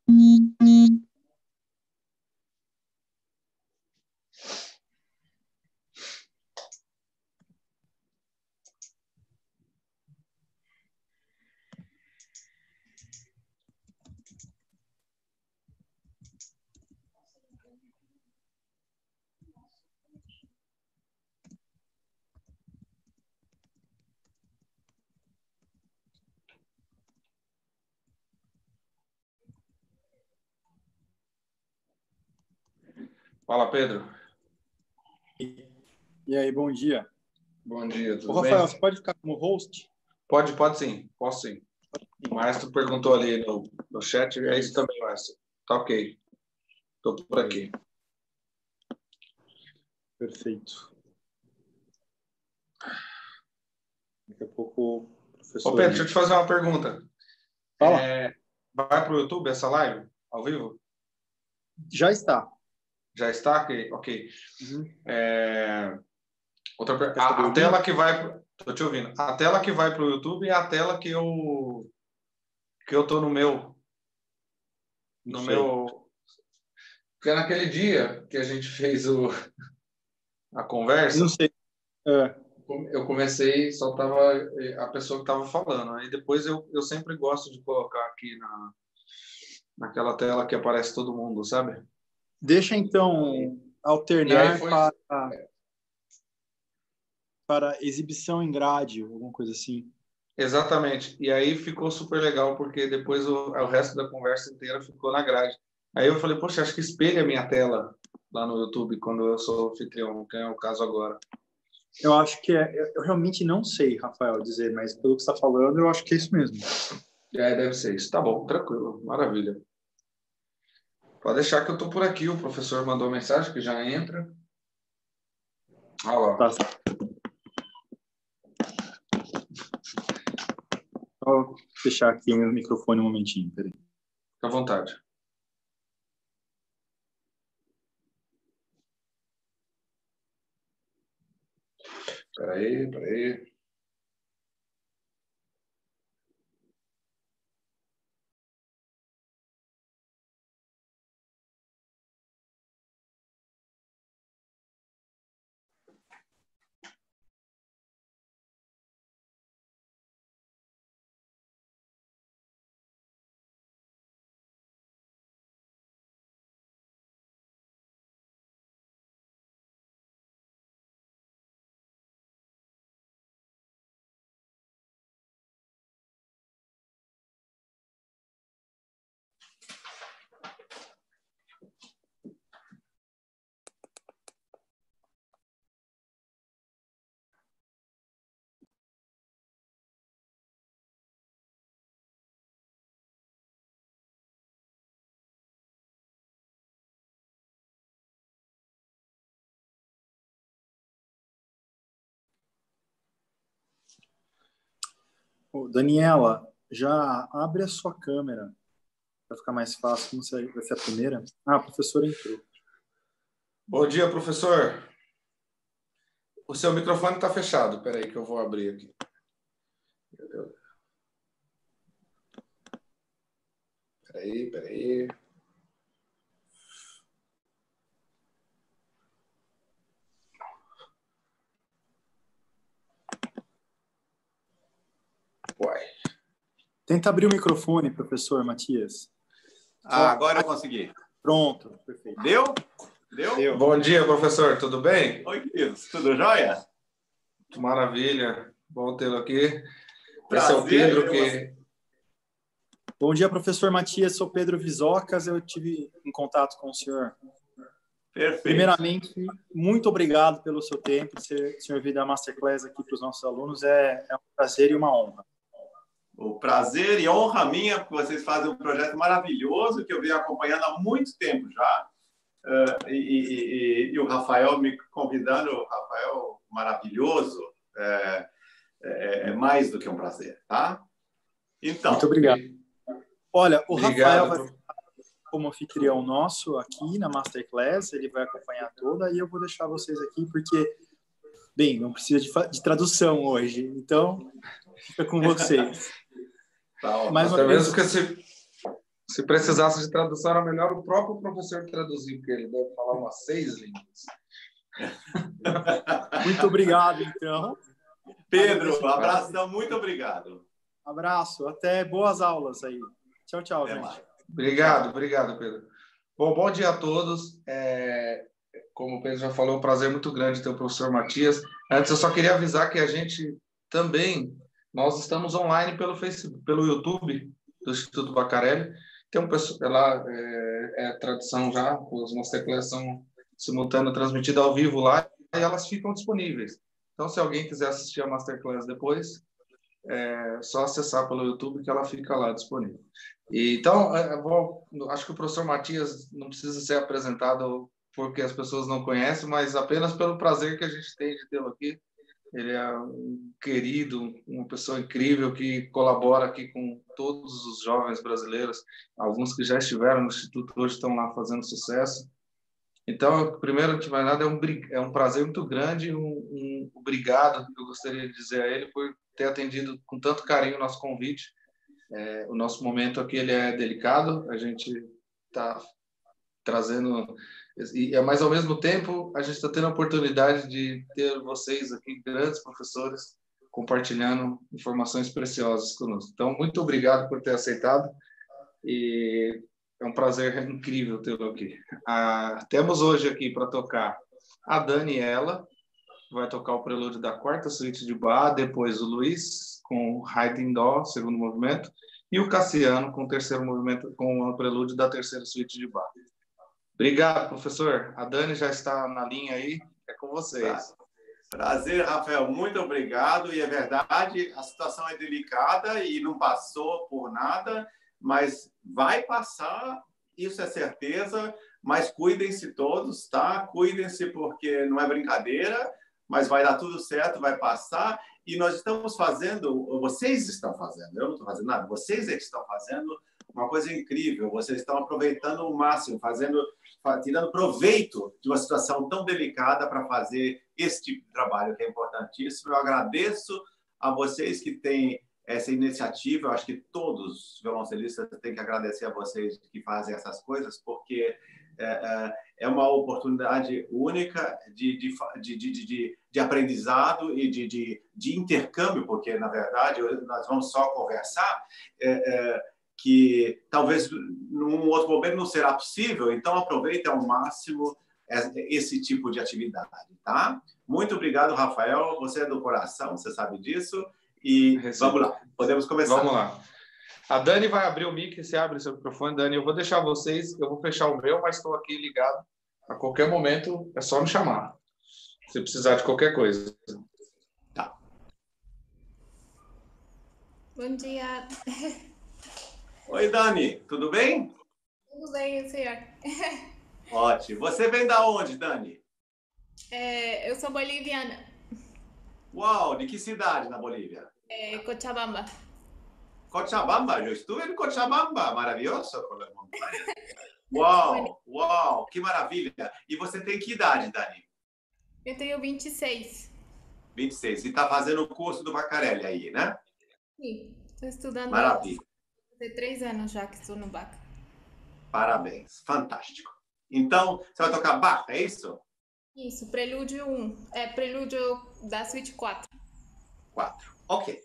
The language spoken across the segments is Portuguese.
Fala, Pedro. E aí, bom dia. Bom dia, tudo Ô, Rafael, bem? você pode ficar como host? Pode sim, posso sim. O Maestro perguntou ali no chat, é isso também, Maestro. Tá ok. Estou por aqui. Perfeito. Daqui a pouco, professor... Ô, Pedro, deixa eu te fazer uma pergunta. Fala. Vai para o YouTube essa live, ao vivo? Já está. Já está? Ok. Uhum. A tela que vai... Estou te ouvindo. A tela que vai para o YouTube é a tela que eu estou no meu... Porque é naquele dia que a gente fez a conversa... Não sei. Eu comecei, só estava a pessoa que estava falando. Aí depois eu sempre gosto de colocar aqui naquela tela que aparece todo mundo, sabe? Deixa, então, alternar para exibição em grade, alguma coisa assim. Exatamente. E aí ficou super legal, porque depois o resto da conversa inteira ficou na grade. Aí eu falei, poxa, acho que espelha a minha tela lá no YouTube quando eu sou anfitrião, que é o caso agora. Eu acho que eu realmente não sei, Rafael, dizer, mas pelo que você está falando, eu acho que é isso mesmo. Deve ser isso. Tá bom, tranquilo, maravilha. Pode deixar que eu estou por aqui. O professor mandou mensagem que já entra. Olha lá. Tá. Vou fechar aqui o microfone um momentinho, peraí. Fica à vontade. Peraí. Daniela, já abre a sua câmera para ficar mais fácil. Como você vai ser a primeira? Ah, a professora entrou. Bom dia, professor. O seu microfone está fechado. Espera aí que eu vou abrir aqui. Espera aí. Uai. Tenta abrir o microfone, professor Matias. Agora eu consegui. Pronto, perfeito. Deu? Bom dia, professor. Tudo bem? Oi, queridos. Tudo jóia? Maravilha. Bom tê-lo aqui. Prazer, esse é o Pedro que... Bom dia, professor Matias. Sou Pedro Visocas. Eu tive em contato com o senhor. Perfeito. Primeiramente, muito obrigado pelo seu tempo. O senhor vir dar Masterclass aqui para os nossos alunos é um prazer e uma honra. O prazer e honra minha, porque vocês fazem um projeto maravilhoso que eu venho acompanhando há muito tempo já. E o Rafael me convidando, o Rafael maravilhoso, é mais do que um prazer, tá? Então, muito obrigado. Olha, o obrigado. Rafael vai ficar como anfitrião nosso aqui na Masterclass, ele vai acompanhar toda e eu vou deixar vocês aqui porque, bem, não precisa de tradução hoje, então fica com vocês. Mas até mesmo que Se precisasse de tradução, era melhor o próprio professor traduzir, porque ele deve falar umas 6 línguas. Muito obrigado, então. Pedro, um abração, muito obrigado. Abraço, até boas aulas aí. Tchau, tchau, Até gente. mais. Obrigado, Pedro. Bom dia a todos. Como o Pedro já falou, é um prazer muito grande ter o professor Matias. Antes, eu só queria avisar que a gente também, nós estamos online pelo Facebook, pelo YouTube do Instituto Bacarelli. Tem um pessoal lá, tradição já, as masterclass são simultâneas transmitidas ao vivo lá e elas ficam disponíveis. Então, se alguém quiser assistir a masterclass depois, é só acessar pelo YouTube que ela fica lá disponível. Então, acho que o professor Matias não precisa ser apresentado porque as pessoas não conhecem, mas apenas pelo prazer que a gente tem de tê-lo aqui. Ele é um querido, uma pessoa incrível que colabora aqui com todos os jovens brasileiros. Alguns que já estiveram no Instituto hoje estão lá fazendo sucesso. Então, primeiro, antes de mais nada, é um prazer muito grande, um obrigado, eu gostaria de dizer a ele, por ter atendido com tanto carinho o nosso convite. O nosso momento aqui ele é delicado, a gente está trazendo... Mas, ao mesmo tempo, a gente está tendo a oportunidade de ter vocês aqui, grandes professores, compartilhando informações preciosas conosco. Então, muito obrigado por ter aceitado e é um prazer incrível tê-lo aqui. Temos hoje aqui para tocar a Daniela, que vai tocar o prelúdio da quarta suíte de Bach, depois o Luiz com Haydn em Dó, segundo movimento, e o Cassiano com o terceiro movimento, com o prelúdio da terceira suíte de Bach. Obrigado, professor. A Dani já está na linha aí. É com vocês. Prazer, Rafael. Muito obrigado. E é verdade, a situação é delicada e não passou por nada, mas vai passar, isso é certeza. Mas cuidem-se todos, tá? Cuidem-se porque não é brincadeira, mas vai dar tudo certo, vai passar. E nós estamos fazendo, vocês estão fazendo, eu não estou fazendo nada, vocês é que estão fazendo uma coisa incrível. Vocês estão aproveitando o máximo, tirando proveito de uma situação tão delicada para fazer esse tipo de trabalho que é importantíssimo. Eu agradeço a vocês que têm essa iniciativa. Eu acho que todos os violoncelistas têm que agradecer a vocês que fazem essas coisas, porque é uma oportunidade única de aprendizado e de intercâmbio, porque, na verdade, nós vamos só conversar, que talvez num outro momento não será possível, então aproveite ao máximo esse tipo de atividade, tá? Muito obrigado, Rafael, você é do coração, você sabe disso, e vamos lá, podemos começar. Vamos lá. A Dani vai abrir o mic, você abre seu microfone, Dani, eu vou deixar vocês, eu vou fechar o meu, mas estou aqui ligado, a qualquer momento é só me chamar, se precisar de qualquer coisa. Tá. Bom dia. Oi, Dani, tudo bem? Tudo bem, senhor? Ótimo. Você vem da onde, Dani? Eu sou boliviana. Uau, de que cidade na Bolívia? Cochabamba. Cochabamba, eu estive em Cochabamba, maravilhoso com as montanhas. Uau, uau, que maravilha. E você tem que idade, Dani? Eu tenho 26. 26. E está fazendo o curso do Bacarelli aí, né? Sim, estou estudando. Maravilha. Tem 3 anos já que estou no Bach. Parabéns, fantástico. Então, você vai tocar Bach, é isso? Isso, prelúdio 1. Prelúdio da suíte 4. 4. Ok.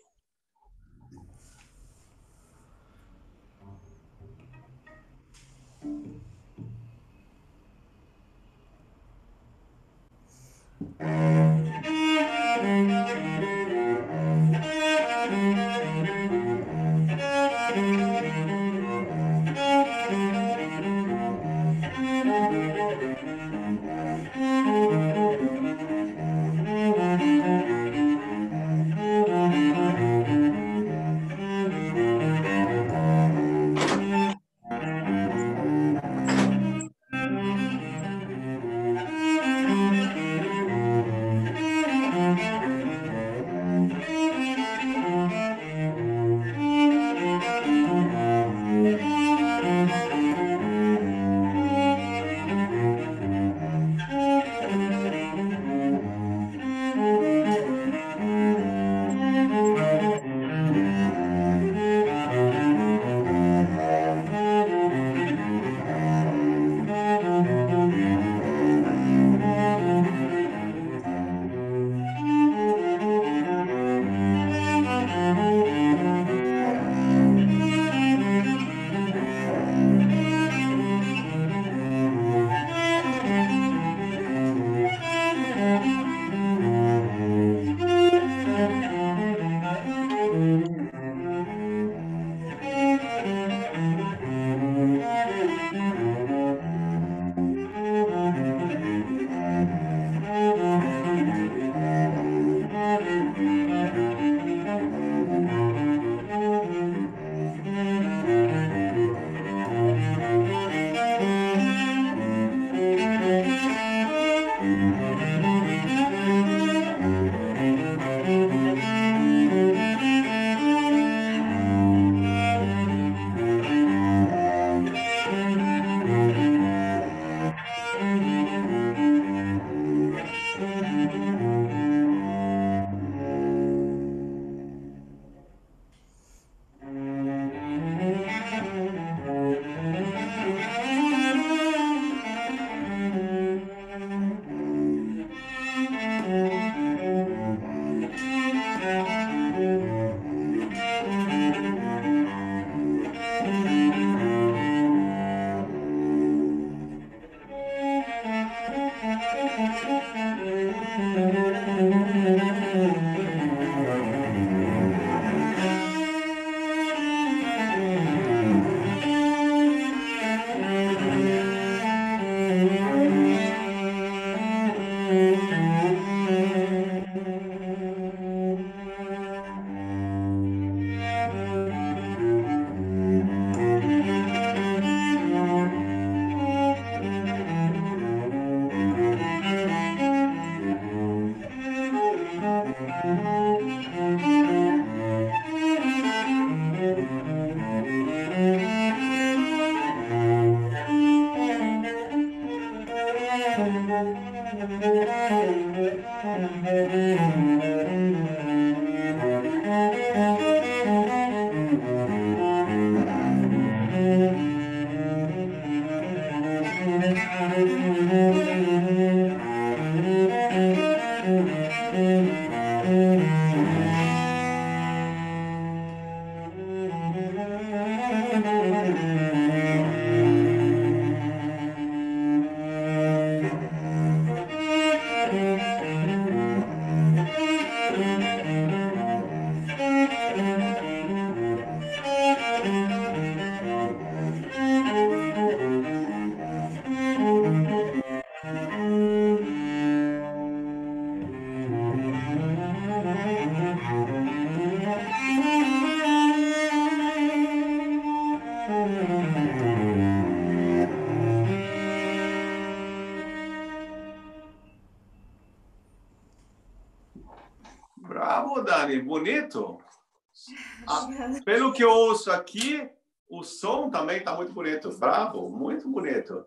Dani, bonito. Pelo que eu ouço aqui, o som também está muito bonito. Bravo, muito bonito.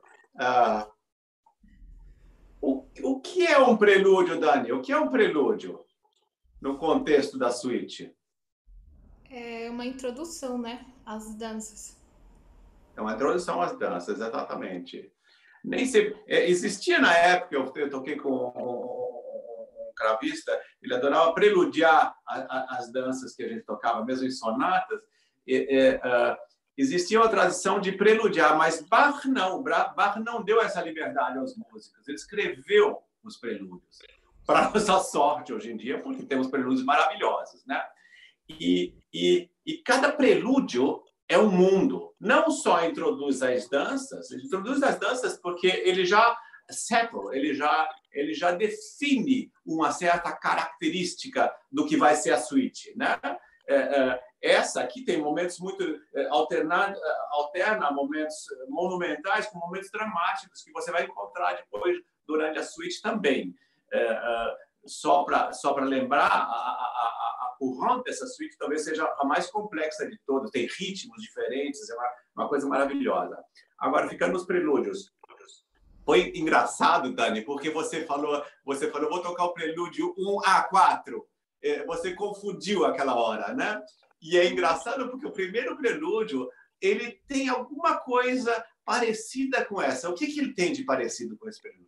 O que é um prelúdio, Dani? O que é um prelúdio no contexto da suíte? É uma introdução, né, às danças. É uma introdução às danças, exatamente. Nem sempre... existia na época, eu toquei com um cravista, ele adorava preludiar as danças que a gente tocava, mesmo em sonatas. Existia uma tradição de preludiar, mas Bach não deu essa liberdade aos músicos. Ele escreveu os prelúdios. Para nossa sorte, hoje em dia, porque temos prelúdios maravilhosos, né? E cada prelúdio é um mundo. Não só introduz as danças, ele introduz as danças porque ele já ele já define uma certa característica do que vai ser a suíte, né? Essa aqui tem momentos muito alterna momentos monumentais com momentos dramáticos que você vai encontrar depois durante a suíte também. Só para lembrar, a courante dessa suíte talvez seja a mais complexa de todas, tem ritmos diferentes, é uma coisa maravilhosa. Agora, ficando nos prelúdios. Foi engraçado, Dani, porque você falou, vou tocar o prelúdio 1A4. Você confundiu aquela hora, né? E é engraçado porque o primeiro prelúdio, ele tem alguma coisa parecida com essa. O que ele tem de parecido com esse prelúdio?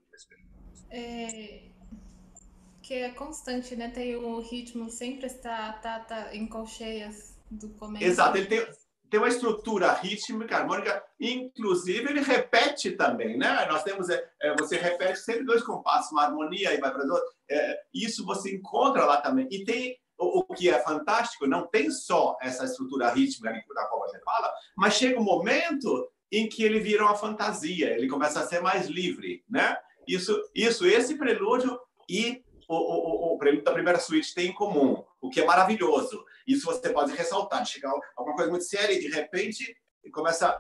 Que é constante, né? Tem o ritmo, sempre está em colcheias do começo. Exato, ele tem uma estrutura rítmica, harmônica, inclusive ele repete também, né? Nós temos, você repete sempre 2 compassos, uma harmonia e vai para os outros. Isso você encontra lá também. E tem o que é fantástico, não tem só essa estrutura rítmica da qual você fala, mas chega um momento em que ele vira uma fantasia, ele começa a ser mais livre, né? Esse prelúdio e o prelúdio da primeira suíte tem em comum, o que é maravilhoso. Isso você pode ressaltar, chegar a alguma coisa muito séria e de repente começa...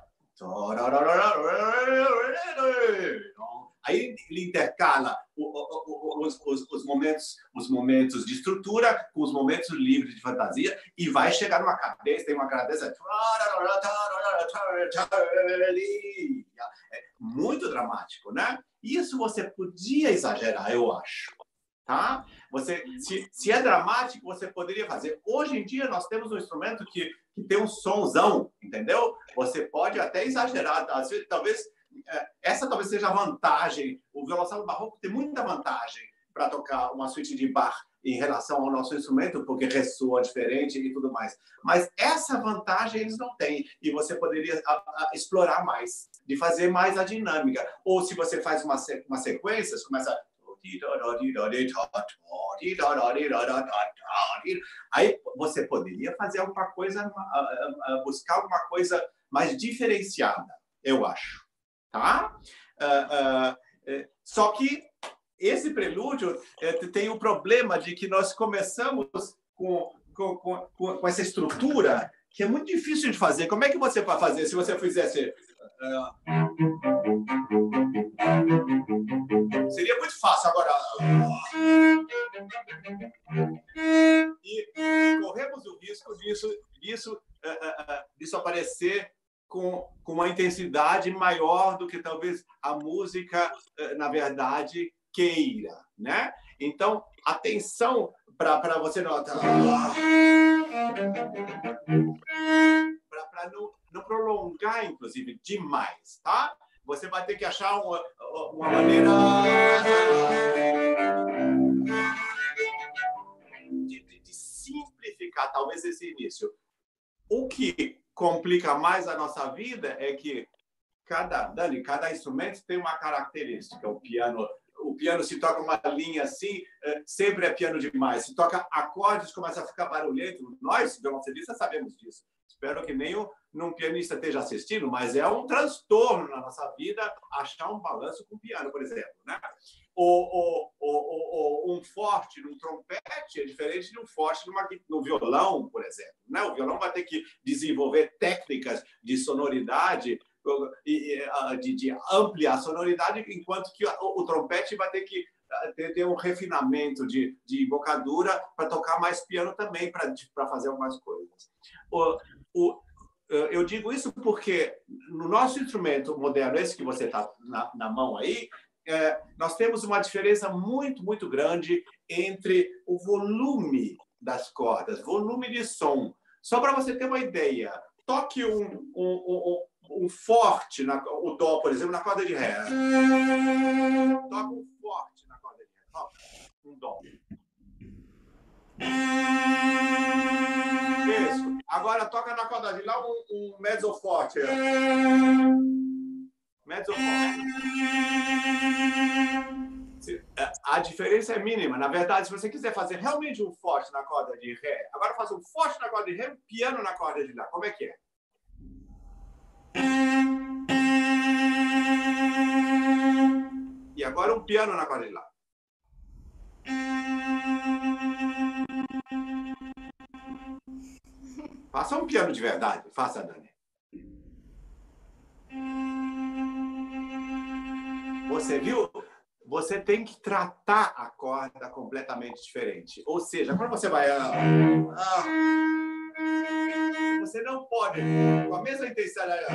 Aí ele intercala os momentos de estrutura com os momentos livres de fantasia e vai chegar numa cadência, tem uma cadência muito dramático, né? Isso você podia exagerar, eu acho. Tá? Se é dramático, você poderia fazer. Hoje em dia, nós temos um instrumento que tem um sonzão, entendeu? Você pode até exagerar. Às vezes, essa talvez seja a vantagem. O violoncelo barroco tem muita vantagem para tocar uma suíte de Bach em relação ao nosso instrumento, porque ressoa diferente e tudo mais. Mas essa vantagem eles não têm. E você poderia explorar mais, de fazer mais a dinâmica. Ou se você faz uma sequência, você começa... Aí você poderia fazer alguma coisa, buscar alguma coisa mais diferenciada, eu acho, tá? Só que esse prelúdio tem o problema de que nós começamos com essa estrutura que é muito difícil de fazer. Como é que você vai fazer se você fizesse... Seria muito fácil agora. E corremos o risco disso aparecer com uma intensidade maior do que talvez a música, na verdade, queira, né? Então, atenção para você notar. Para não prolongar, inclusive, demais, tá? Você vai ter que achar uma maneira de simplificar, talvez, esse início. O que complica mais a nossa vida é que cada instrumento tem uma característica. O piano, se toca uma linha assim, sempre é piano demais. Se toca acordes, começa a ficar barulhento. Nós, violoncelistas, sabemos disso. Espero que nenhum pianista esteja assistindo, mas é um transtorno na nossa vida achar um balanço com piano, por exemplo, né? Um forte num trompete é diferente de um forte no violão, por exemplo, né? O violão vai ter que desenvolver técnicas de sonoridade, de ampliar a sonoridade, enquanto que o trompete vai ter que ter um refinamento de embocadura para tocar mais piano também, para fazer algumas coisas. Eu digo isso porque no nosso instrumento moderno, esse que você está na mão aí, nós temos uma diferença muito, muito grande entre o volume das cordas, volume de som. Só para você ter uma ideia, toque um forte, o dó, por exemplo, na corda de ré. Toca um forte na corda de ré. Toca um dó. Isso. Agora toca na corda de lá um mezzo forte. Mezzo forte. A diferença é mínima. Na verdade, se você quiser fazer realmente um forte na corda de ré, agora faz um forte na corda de ré, um piano na corda de lá. Como é que é? E agora um piano na corda de lá. Faça um piano de verdade. Faça, Dani. Você viu? Você tem que tratar a corda completamente diferente. Ou seja, quando você vai... você não pode, com a mesma intensidade...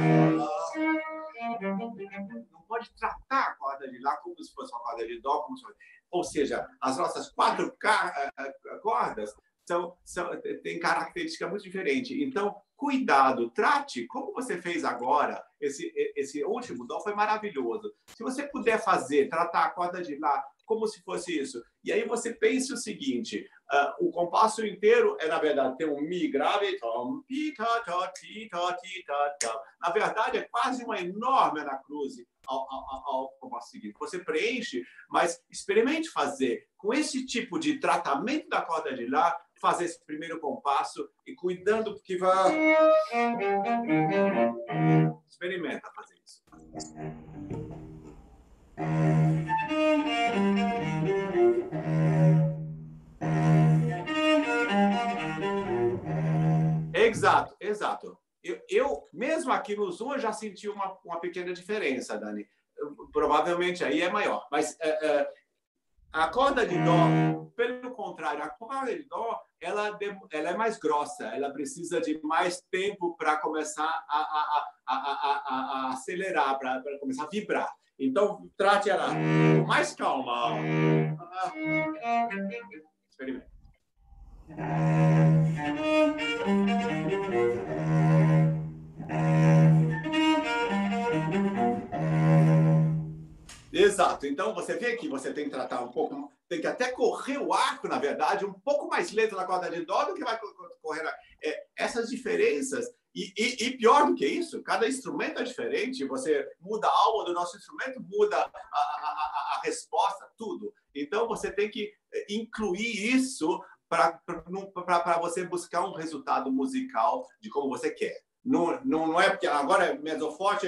não pode tratar a corda de lá como se fosse uma corda de dó. Ou seja, as nossas 4 cordas têm característica muito diferente. Então, cuidado, trate como você fez agora. Esse último dó foi maravilhoso. Se você puder tratar a corda de lá como se fosse isso. E aí você pense o seguinte, o compasso inteiro na verdade, tem um mi grave, tom, pi, ta, ta, ti, ta, ti, ta, ta. Na verdade, é quase uma enorme anacruse ao compasso seguinte. Você preenche, mas experimente fazer com esse tipo de tratamento da corda de lá, fazer esse primeiro compasso e cuidando que vai... Experimenta fazer isso. Exato, exato. Eu mesmo aqui no Zoom, eu já senti uma pequena diferença, Dani. Provavelmente aí é maior. Mas a corda de dó, pelo contrário, a corda de dó, ela é mais grossa. Ela precisa de mais tempo para começar a acelerar, para começar a vibrar. Então, trate ela com mais calma. Experimente. Exato. Então, você vê que você tem que tratar um pouco, tem que até correr o arco, na verdade, um pouco mais lento na corda de dó do que vai correr. Essas diferenças, e pior do que isso, cada instrumento é diferente, você muda a alma do nosso instrumento, muda a resposta, tudo. Então, você tem que incluir isso para você buscar um resultado musical de como você quer. Não é porque agora é mezzo forte,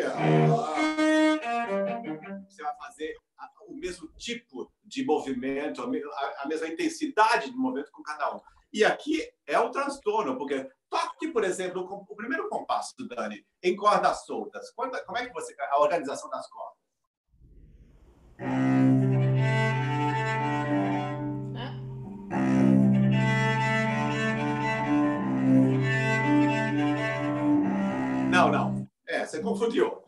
você vai fazer o mesmo tipo de movimento, a mesma intensidade de movimento com cada um. E aqui é o transtorno, porque toque, por exemplo, o primeiro compasso, Dani, em cordas soltas. Como é que a organização das cordas? Não. Você confundiu.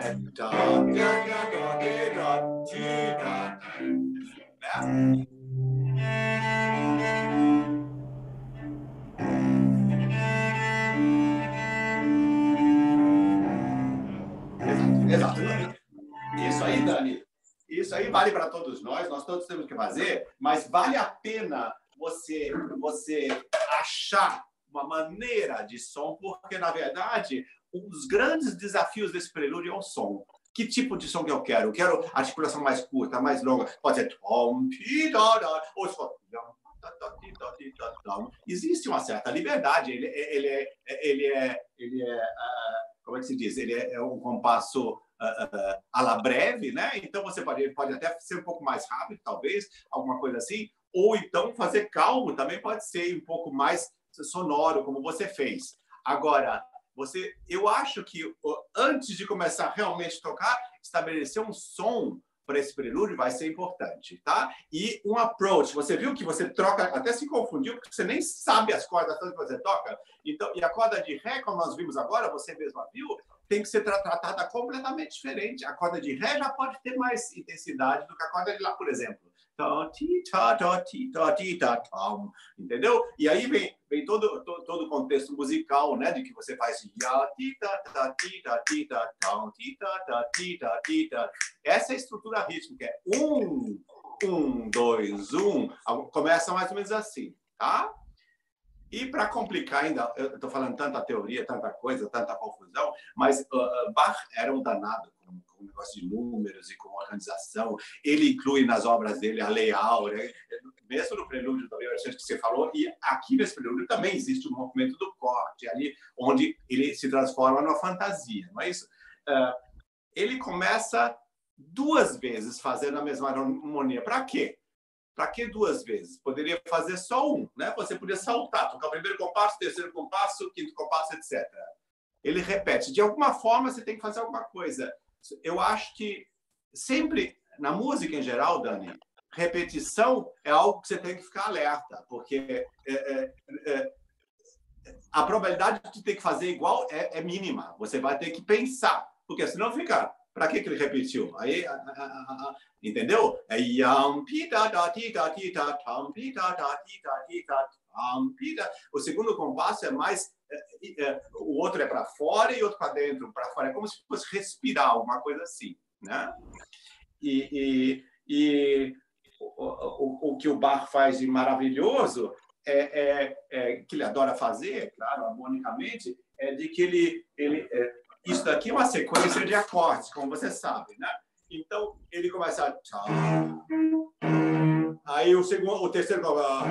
Exato. Isso aí, Dani, isso aí vale para todos nós todos temos que fazer, mas vale a pena você achar uma maneira de som, porque, na verdade, um dos grandes desafios desse prelúdio é o som. Que tipo de som que eu quero? Eu quero articulação mais curta, mais longa. Pode ser tom, pi, da, da, ou só... Existe uma certa liberdade. Ele é como é que se diz? Ele é um compasso à la breve, né? Então você pode até ser um pouco mais rápido, talvez, alguma coisa assim. Ou então fazer calmo também pode ser um pouco mais sonoro, como você fez. Agora, eu acho que antes de começar realmente a tocar, estabelecer um som para esse prelúdio vai ser importante, tá? E um approach, você viu que você troca, até se confundiu, porque você nem sabe as cordas que você toca. Então, e a corda de Ré, como nós vimos agora, você mesma viu, tem que ser tratada completamente diferente. A corda de Ré já pode ter mais intensidade do que a corda de Lá, por exemplo. Entendeu? E aí vem todo o contexto musical, né, de que você faz essa é a estrutura rítmica, é 1, 1, 2, 1, começa mais ou menos assim, tá? E para complicar ainda, eu estou falando tanta teoria, tanta coisa, tanta confusão, mas Bach era um danado com o negócio de números e com organização. Ele inclui nas obras dele a Lei Áurea, mesmo no prelúdio da versão que você falou, e aqui nesse prelúdio também existe um movimento do corte, ali onde ele se transforma numa fantasia, não é isso? Ele começa 2 vezes fazendo a mesma harmonia. Para quê? Para que 2 vezes? Poderia fazer só um, né? Você podia saltar, tocar o primeiro compasso, terceiro compasso, quinto compasso, etc. Ele repete. De alguma forma, você tem que fazer alguma coisa. Eu acho que sempre, na música em geral, Dani, repetição é algo que você tem que ficar alerta, porque a probabilidade de ter que fazer igual é mínima. Você vai ter que pensar, porque senão fica... Para que ele repetiu? Aí, entendeu? O segundo compasso é mais... o outro é para fora e outro para dentro, para fora. É como se fosse respirar, alguma coisa assim, né? E o que o Bach faz de maravilhoso que ele adora fazer, claro, harmonicamente, é de que ele isso daqui é uma sequência de acordes, como você sabe, né? Então, ele começa a... Aí o terceiro...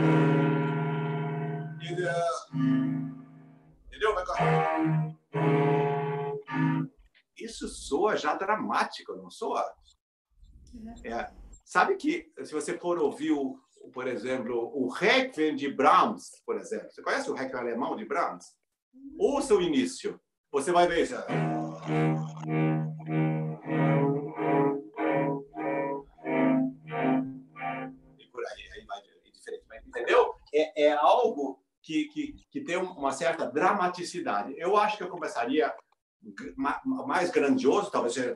Entendeu? Isso soa já dramático, não soa? Sabe que, se você for ouvir, por exemplo, o Requiem de Brahms, por exemplo. Você conhece o Requiem alemão de Brahms? Ouça o início. Você vai ver já. E por aí vai diferente. Entendeu? É algo que tem uma certa dramaticidade. Eu acho que eu começaria mais grandioso, talvez seja...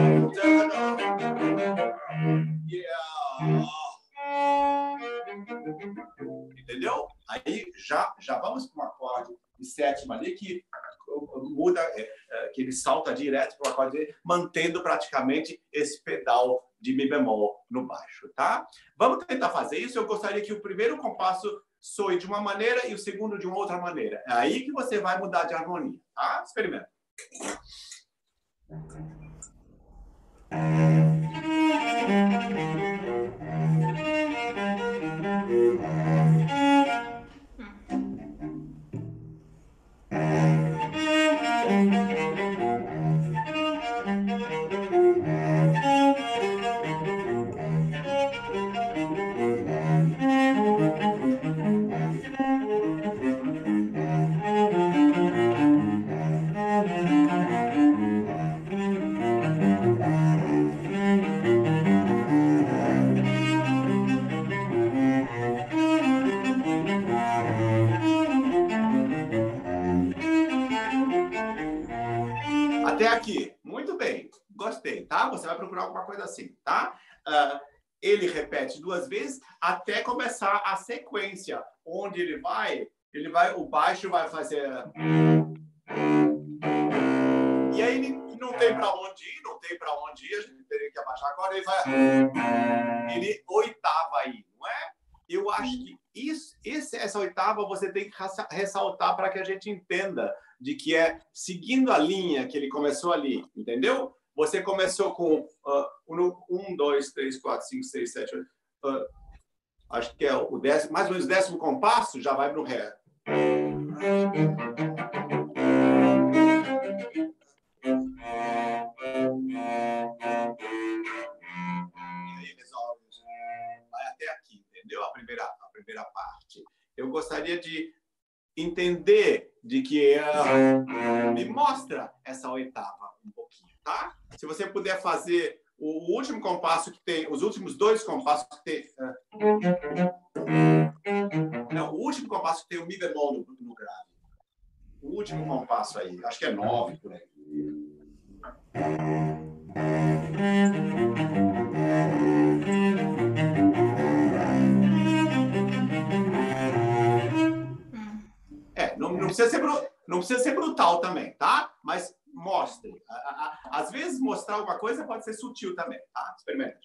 Entendeu? Aí já vamos para um acorde de sétima ali que muda, que ele salta direto para o acorde, mantendo praticamente esse pedal de Mi bemol no baixo, tá? Vamos tentar fazer isso. Eu gostaria que o primeiro compasso soe de uma maneira e o segundo de uma outra maneira. É aí que você vai mudar de harmonia, tá? Experimenta. Até aqui. Muito bem. Gostei, tá? Você vai procurar alguma coisa assim, tá? Ele repete 2 vezes até começar a sequência, onde ele vai, o baixo vai fazer... E aí ele não tem para onde ir, a gente teria que abaixar agora, ele oitava aí, não é? Eu acho que essa oitava você tem que ressaltar para que a gente entenda de que é seguindo a linha que ele começou ali, entendeu? Você começou com 1, 2, 3, 4, 5, 6, 7, 8... acho que é o 10º, mais ou menos o 10º compasso, já vai para o Ré. E aí resolve, vai até aqui, entendeu? A primeira parte. Eu gostaria de entender de que me mostra essa oitava um pouquinho, tá? Se você puder fazer o último compasso que tem, os últimos dois compassos que tem... Não, o último compasso que tem o Mi bemol no grave. O último compasso aí, acho que é 9 por aí. Não precisa ser brutal também, tá? Mas mostre. Às vezes, mostrar alguma coisa pode ser sutil também, tá? Experimenta.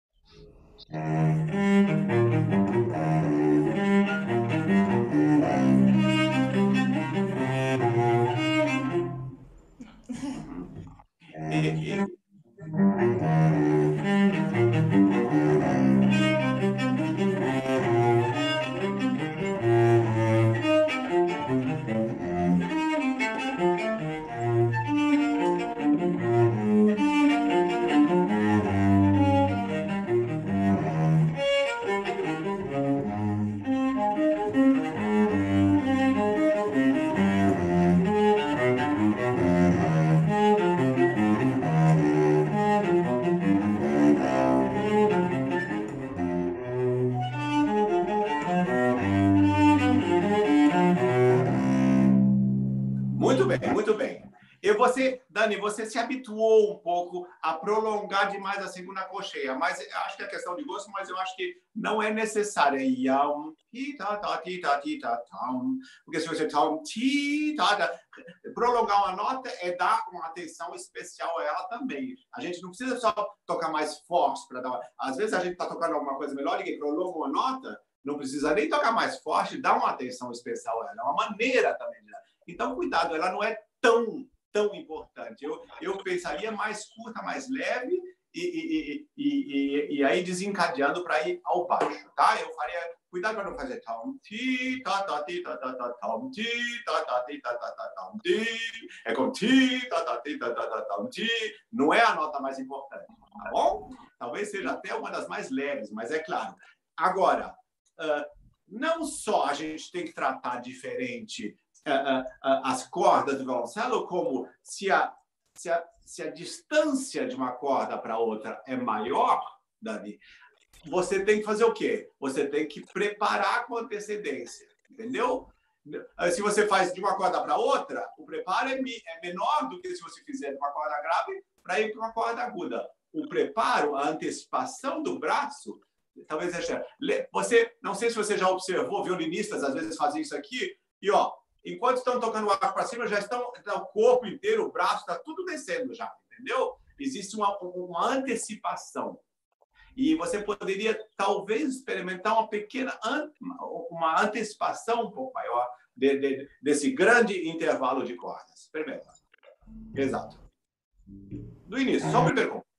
Muito bem, muito bem. Dani, você se habituou um pouco a prolongar demais a segunda colcheia, mas acho que é questão de gosto, mas eu acho que não é necessário. Porque se você prolongar uma nota é dar uma atenção especial a ela também. A gente não precisa só tocar mais forte para dar. Às vezes a gente está tocando alguma coisa melhor e prolonga uma nota, não precisa nem tocar mais forte, dá uma atenção especial a ela. É uma maneira também de dar. Então, cuidado, ela não é tão importante. Eu pensaria mais curta, mais leve e aí desencadeando para ir ao baixo, tá? Eu faria cuidado para não fazer tom ti ta ta ti ta ta ta tom ti ta ta ti ta ta ta tom ti. É como ti ta ta ti ta ta ta tom ti. Não é a nota mais importante, tá bom? Talvez seja até uma das mais leves, mas é claro. Agora, não só a gente tem que tratar diferente as cordas do violoncelo, como se a distância de uma corda para outra é maior, Dani, você tem que fazer o quê? Você tem que preparar com antecedência, entendeu? Se você faz de uma corda para outra, o preparo é menor do que se você fizer de uma corda grave para ir para uma corda aguda. O preparo, a antecipação do braço, talvez seja... Não sei se você já observou, violinistas às vezes fazem isso aqui, e enquanto estão tocando o arco para cima, já estão o corpo inteiro, o braço, está tudo descendo já, entendeu? Existe uma antecipação. E você poderia, talvez, experimentar uma antecipação um pouco maior desse grande intervalo de cordas. Experimenta. Exato. Do início, só o primeiro compasso.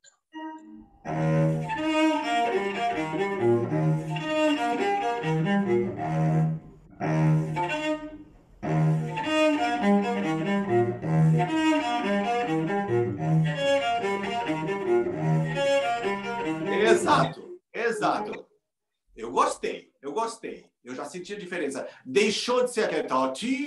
Exato. Eu gostei. Eu já senti a diferença. Deixou de ser aquele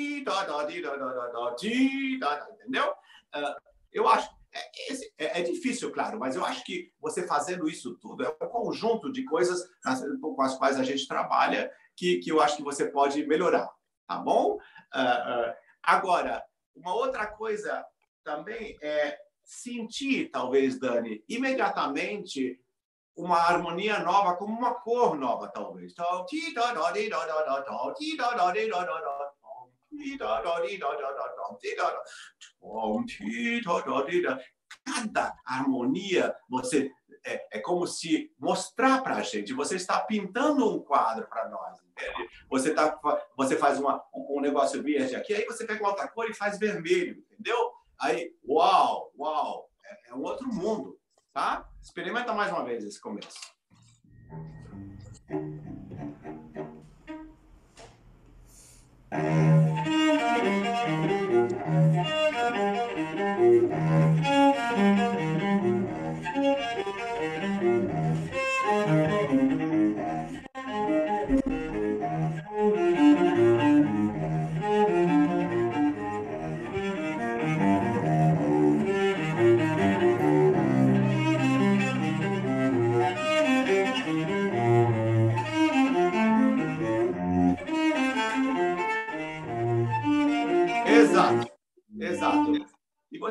entendeu? Eu acho é difícil, claro, mas eu acho que você fazendo isso tudo é um conjunto de coisas com as quais a gente trabalha que eu acho que você pode melhorar, tá bom? Agora, uma outra coisa também é sentir, talvez, Dani, imediatamente uma harmonia nova como uma cor nova, talvez. Cada harmonia é como se mostrar para a gente. Você está pintando um quadro para nós, entende? Você faz um negócio verde aqui, aí você pega uma outra cor e faz vermelho, entendeu? Aí, uau! É um outro mundo, tá? Experimenta mais uma vez esse começo.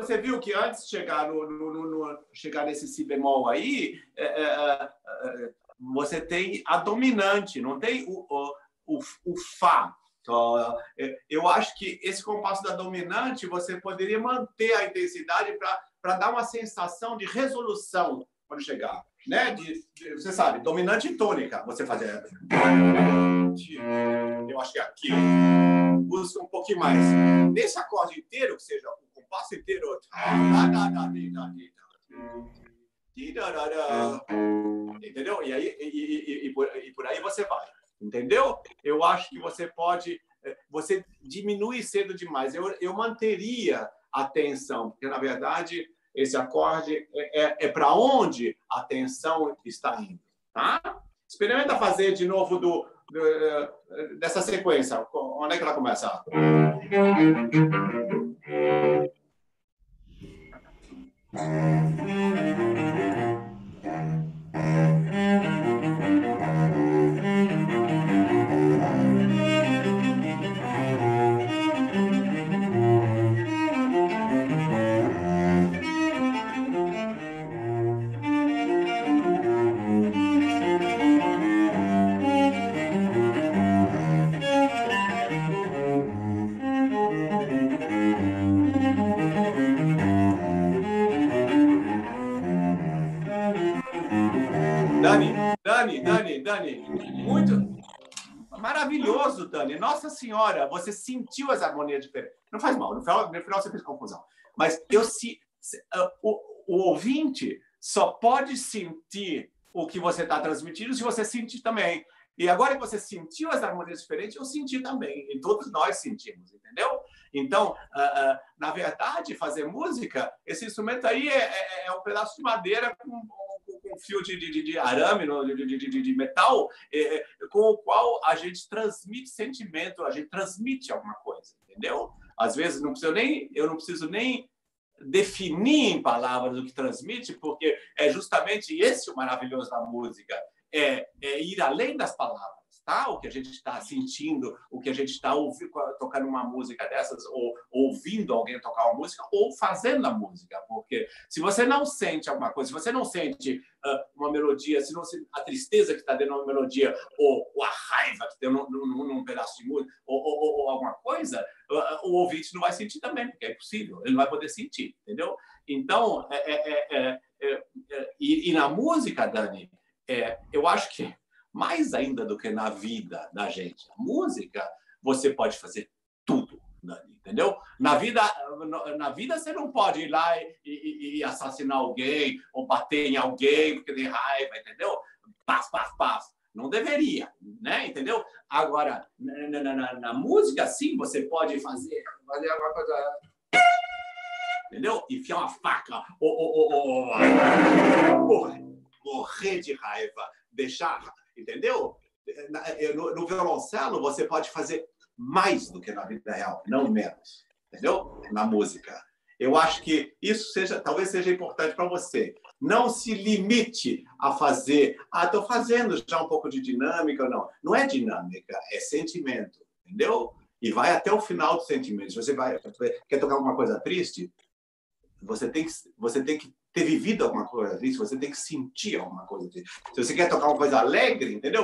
você viu que antes de chegar, chegar nesse si bemol aí, você tem a dominante, não tem o Fá. Então, eu acho que esse compasso da dominante, você poderia manter a intensidade para dar uma sensação de resolução quando chegar. Né? Você sabe, dominante e tônica. Você fazer... Eu acho que aqui busca um pouquinho mais. Nesse acorde inteiro, que seja o compasso inteiro... Entendeu? E por aí você vai. Entendeu? Eu acho que você pode... Você diminui cedo demais. Eu manteria a tensão, porque, na verdade, esse acorde é para onde a tensão está indo. Tá? Experimenta fazer de novo dessa sequência. Onde é que ela começa? Dani, muito maravilhoso, Dani. Nossa Senhora, você sentiu as harmonias diferentes. Não faz mal, no final você fez confusão. Mas o ouvinte só pode sentir o que você está transmitindo se você sentir também. E agora que você sentiu as harmonias diferentes, eu senti também. E todos nós sentimos, entendeu? Então, na verdade, fazer música, esse instrumento aí é um pedaço de madeira com fio de arame, de metal, com o qual a gente transmite sentimento, a gente transmite alguma coisa, entendeu? Às vezes eu não preciso nem definir em palavras o que transmite, porque é justamente esse o maravilhoso da música, é ir além das palavras, tá? O que a gente está sentindo, o que a gente está tocando uma música dessas, ou ouvindo alguém tocar uma música, ou fazendo a música, porque se você não sente alguma coisa, se você não sente uma melodia, se não a tristeza que está dentro de uma melodia, ou a raiva que tem num pedaço de música, ou alguma coisa, o ouvinte não vai sentir também, porque é impossível, ele não vai poder sentir, entendeu? Então, e na música, Dani, eu acho que mais ainda do que na vida da gente, a música, você pode fazer tudo, Dani, entendeu? Na vida você não pode ir lá e assassinar alguém ou bater em alguém porque tem raiva, entendeu? Paz. Não deveria, né? Entendeu? Agora, na música, sim, você pode fazer alguma coisa... Entendeu? Enfiar uma faca ou morrer de raiva, deixar... Entendeu? No violoncelo, você pode fazer mais do que na vida real, não menos. Entendeu? Na música. Eu acho que isso talvez seja importante para você. Não se limite a fazer... estou fazendo já um pouco de dinâmica. Não é dinâmica, é sentimento. Entendeu? E vai até o final do sentimento. Se você quer tocar alguma coisa triste, você tem que ter vivido alguma coisa triste, você tem que sentir alguma coisa triste. Se você quer tocar uma coisa alegre, entendeu?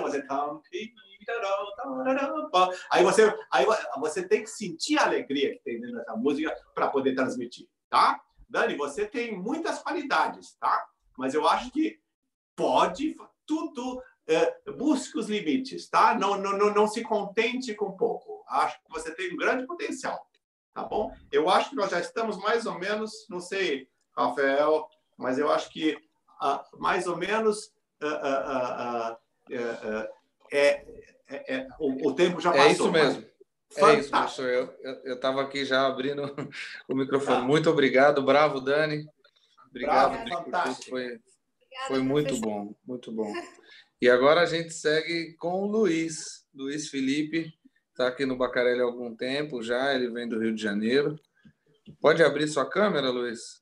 Aí você tem que sentir a alegria que tem dentro dessa música para poder transmitir, tá? Dani, você tem muitas qualidades, tá? Mas eu acho que pode tudo, busque os limites, tá? Não se contente com pouco. Acho que você tem um grande potencial, tá bom? Eu acho que nós já estamos mais ou menos, não sei, Rafael, mas eu acho que mais ou menos o tempo já passou. É isso mesmo. É isso, professor. Eu estava aqui já abrindo o microfone. Tá. Muito obrigado. Bravo, Dani. Obrigado. Fantástico. Foi muito bom, muito bom. E agora a gente segue com o Luiz. Luiz Felipe está aqui no Bacarelli há algum tempo já. Ele vem do Rio de Janeiro. Pode abrir sua câmera, Luiz?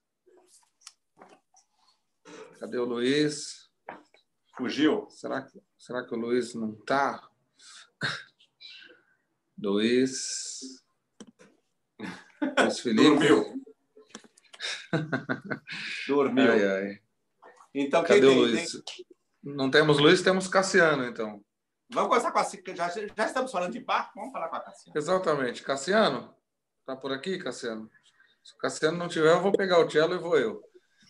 Cadê o Luiz? Fugiu. Será que o Luiz não está? Luiz Felipe. Dormiu. Dormiu. Ai, ai. Então, Cadê quem o tem? Luiz? Não temos Luiz, temos Cassiano, então. Vamos conversar com a Cassiano. Já estamos falando de barco, vamos falar com a Cassiano. Exatamente. Cassiano? Tá por aqui, Cassiano? Se o Cassiano não tiver, eu vou pegar o cello e vou eu.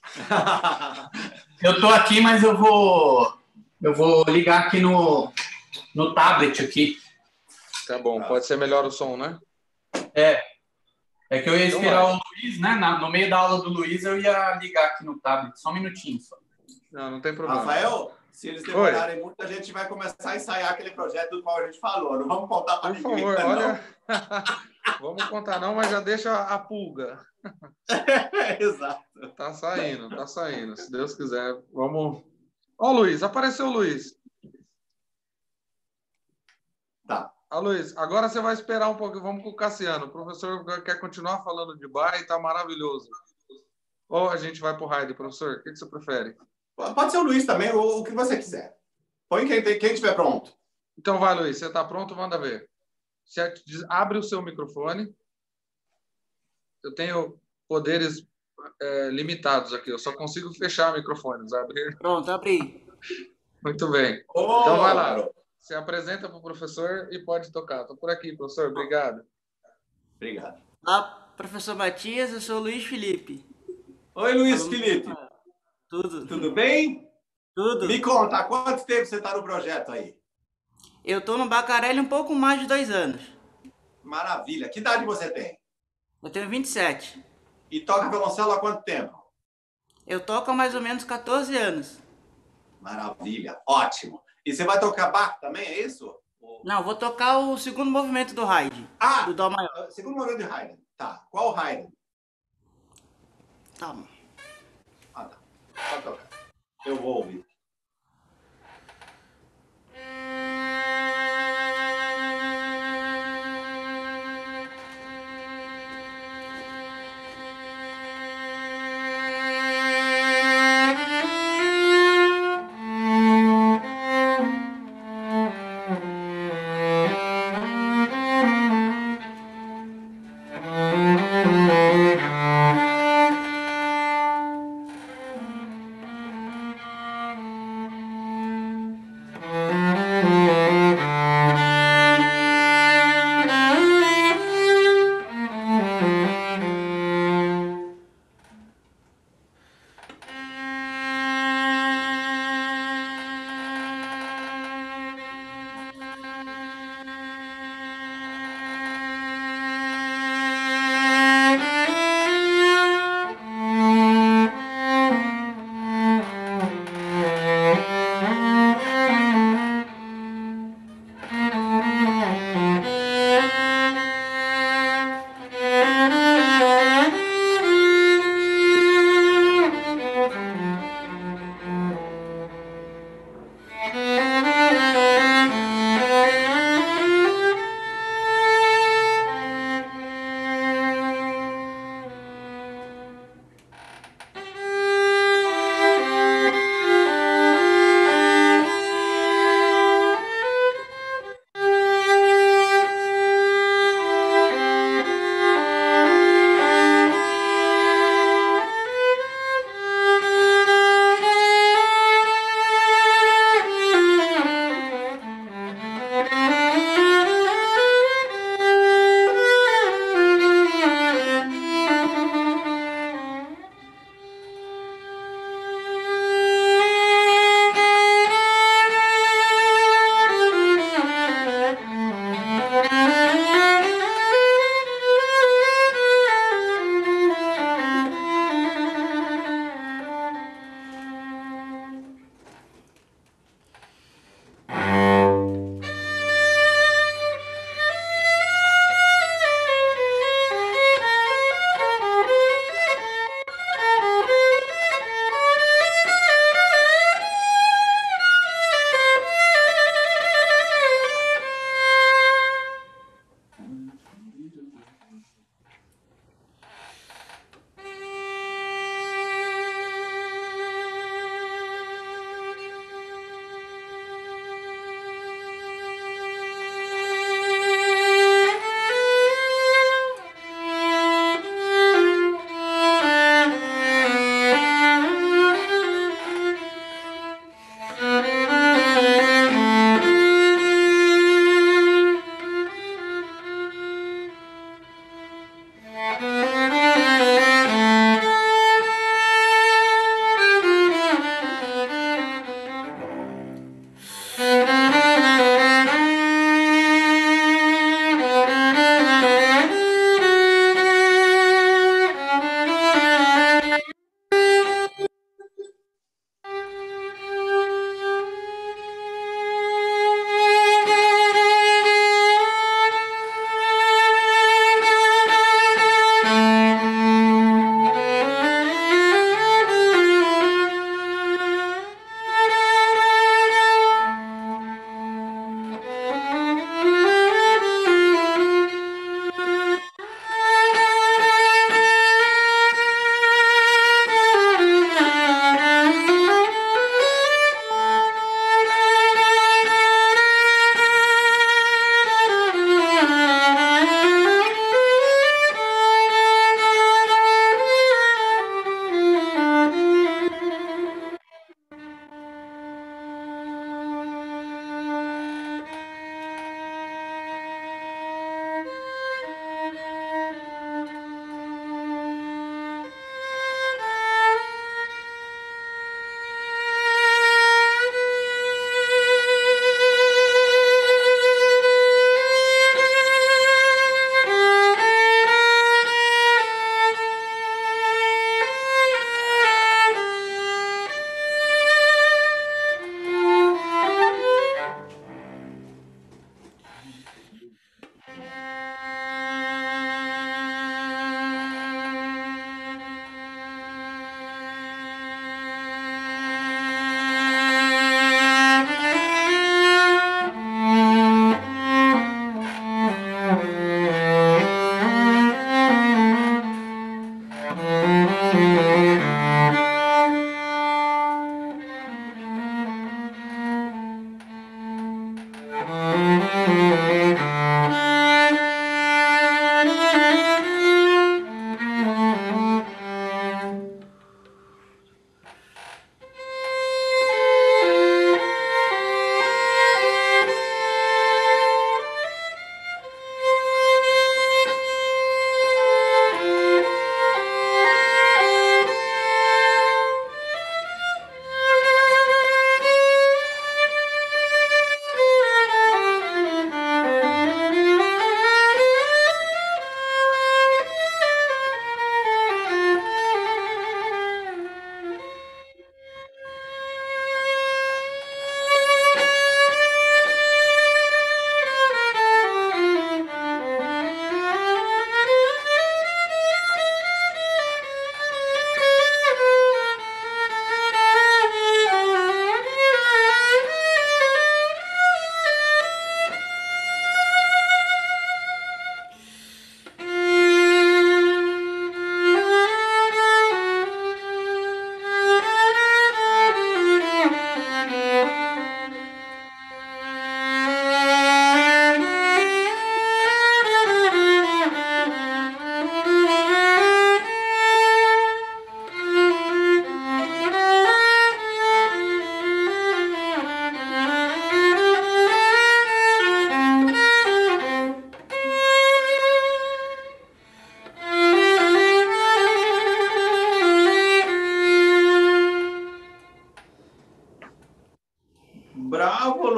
Eu tô aqui, mas eu vou ligar aqui no tablet aqui. Tá bom, pode ser melhor o som, né? É que eu ia Então esperar vai. o Luiz, né? No meio da aula do Luiz, eu ia ligar aqui no tablet. Só um minutinho só. Não tem problema. Rafael, se eles demorarem muito, a gente vai começar a ensaiar aquele projeto do qual a gente falou. Não vamos contar para Por ninguém. favor, não. olha. Vamos contar não, mas já deixa a pulga. Exato. Tá saindo. Se Deus quiser, vamos. Ó, Luiz, apareceu o Luiz. Tá. Luiz, agora você vai esperar um pouco. Vamos com o Cassiano. O professor quer continuar falando de bar e tá maravilhoso. Ou a gente vai pro Raid, professor? O que você prefere? Pode ser o Luiz também, o que você quiser. Põe quem estiver pronto. Então vai, Luiz. Você tá pronto? Manda ver. Abre o seu microfone. Eu tenho poderes limitados aqui. Eu só consigo fechar microfones. Abrir. Pronto, abri. Muito bem. Oh, Então vai lá. garoto. Se apresenta para o professor e pode tocar. Estou por aqui, professor. Obrigado. Obrigado. Olá, professor Matias, eu sou o Luiz Felipe. Oi, Luiz Aluno- Felipe. Tudo? Tudo bem? Tudo. Me conta, há quanto tempo você está no projeto aí? Eu tô no Bacarelli um pouco mais de 2 anos. Maravilha. Que idade você tem? Eu tenho 27. E toca violoncelo há quanto tempo? Eu toco há mais ou menos 14 anos. Maravilha. Ótimo. E você vai tocar barco também, é isso? Não, vou tocar o segundo movimento do Haydn, do Dó maior. Segundo movimento de Haydn. Tá. Qual Haydn? Tá. Ah, tá. Pode tocar. Eu vou ouvir.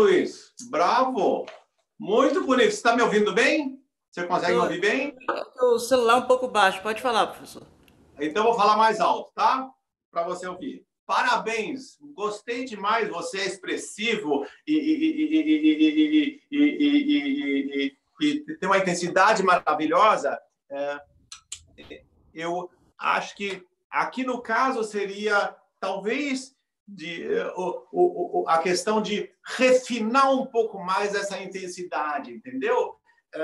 Luiz. Bravo. Muito bonito. Você está me ouvindo bem? Você consegue me ouvir bem? O celular é um pouco baixo. Pode falar, professor. Então, eu vou falar mais alto, tá? Para você ouvir. Parabéns. Gostei demais. Você é expressivo e tem uma intensidade maravilhosa. Eu acho que aqui no caso seria talvez a questão de refinar um pouco mais essa intensidade, entendeu?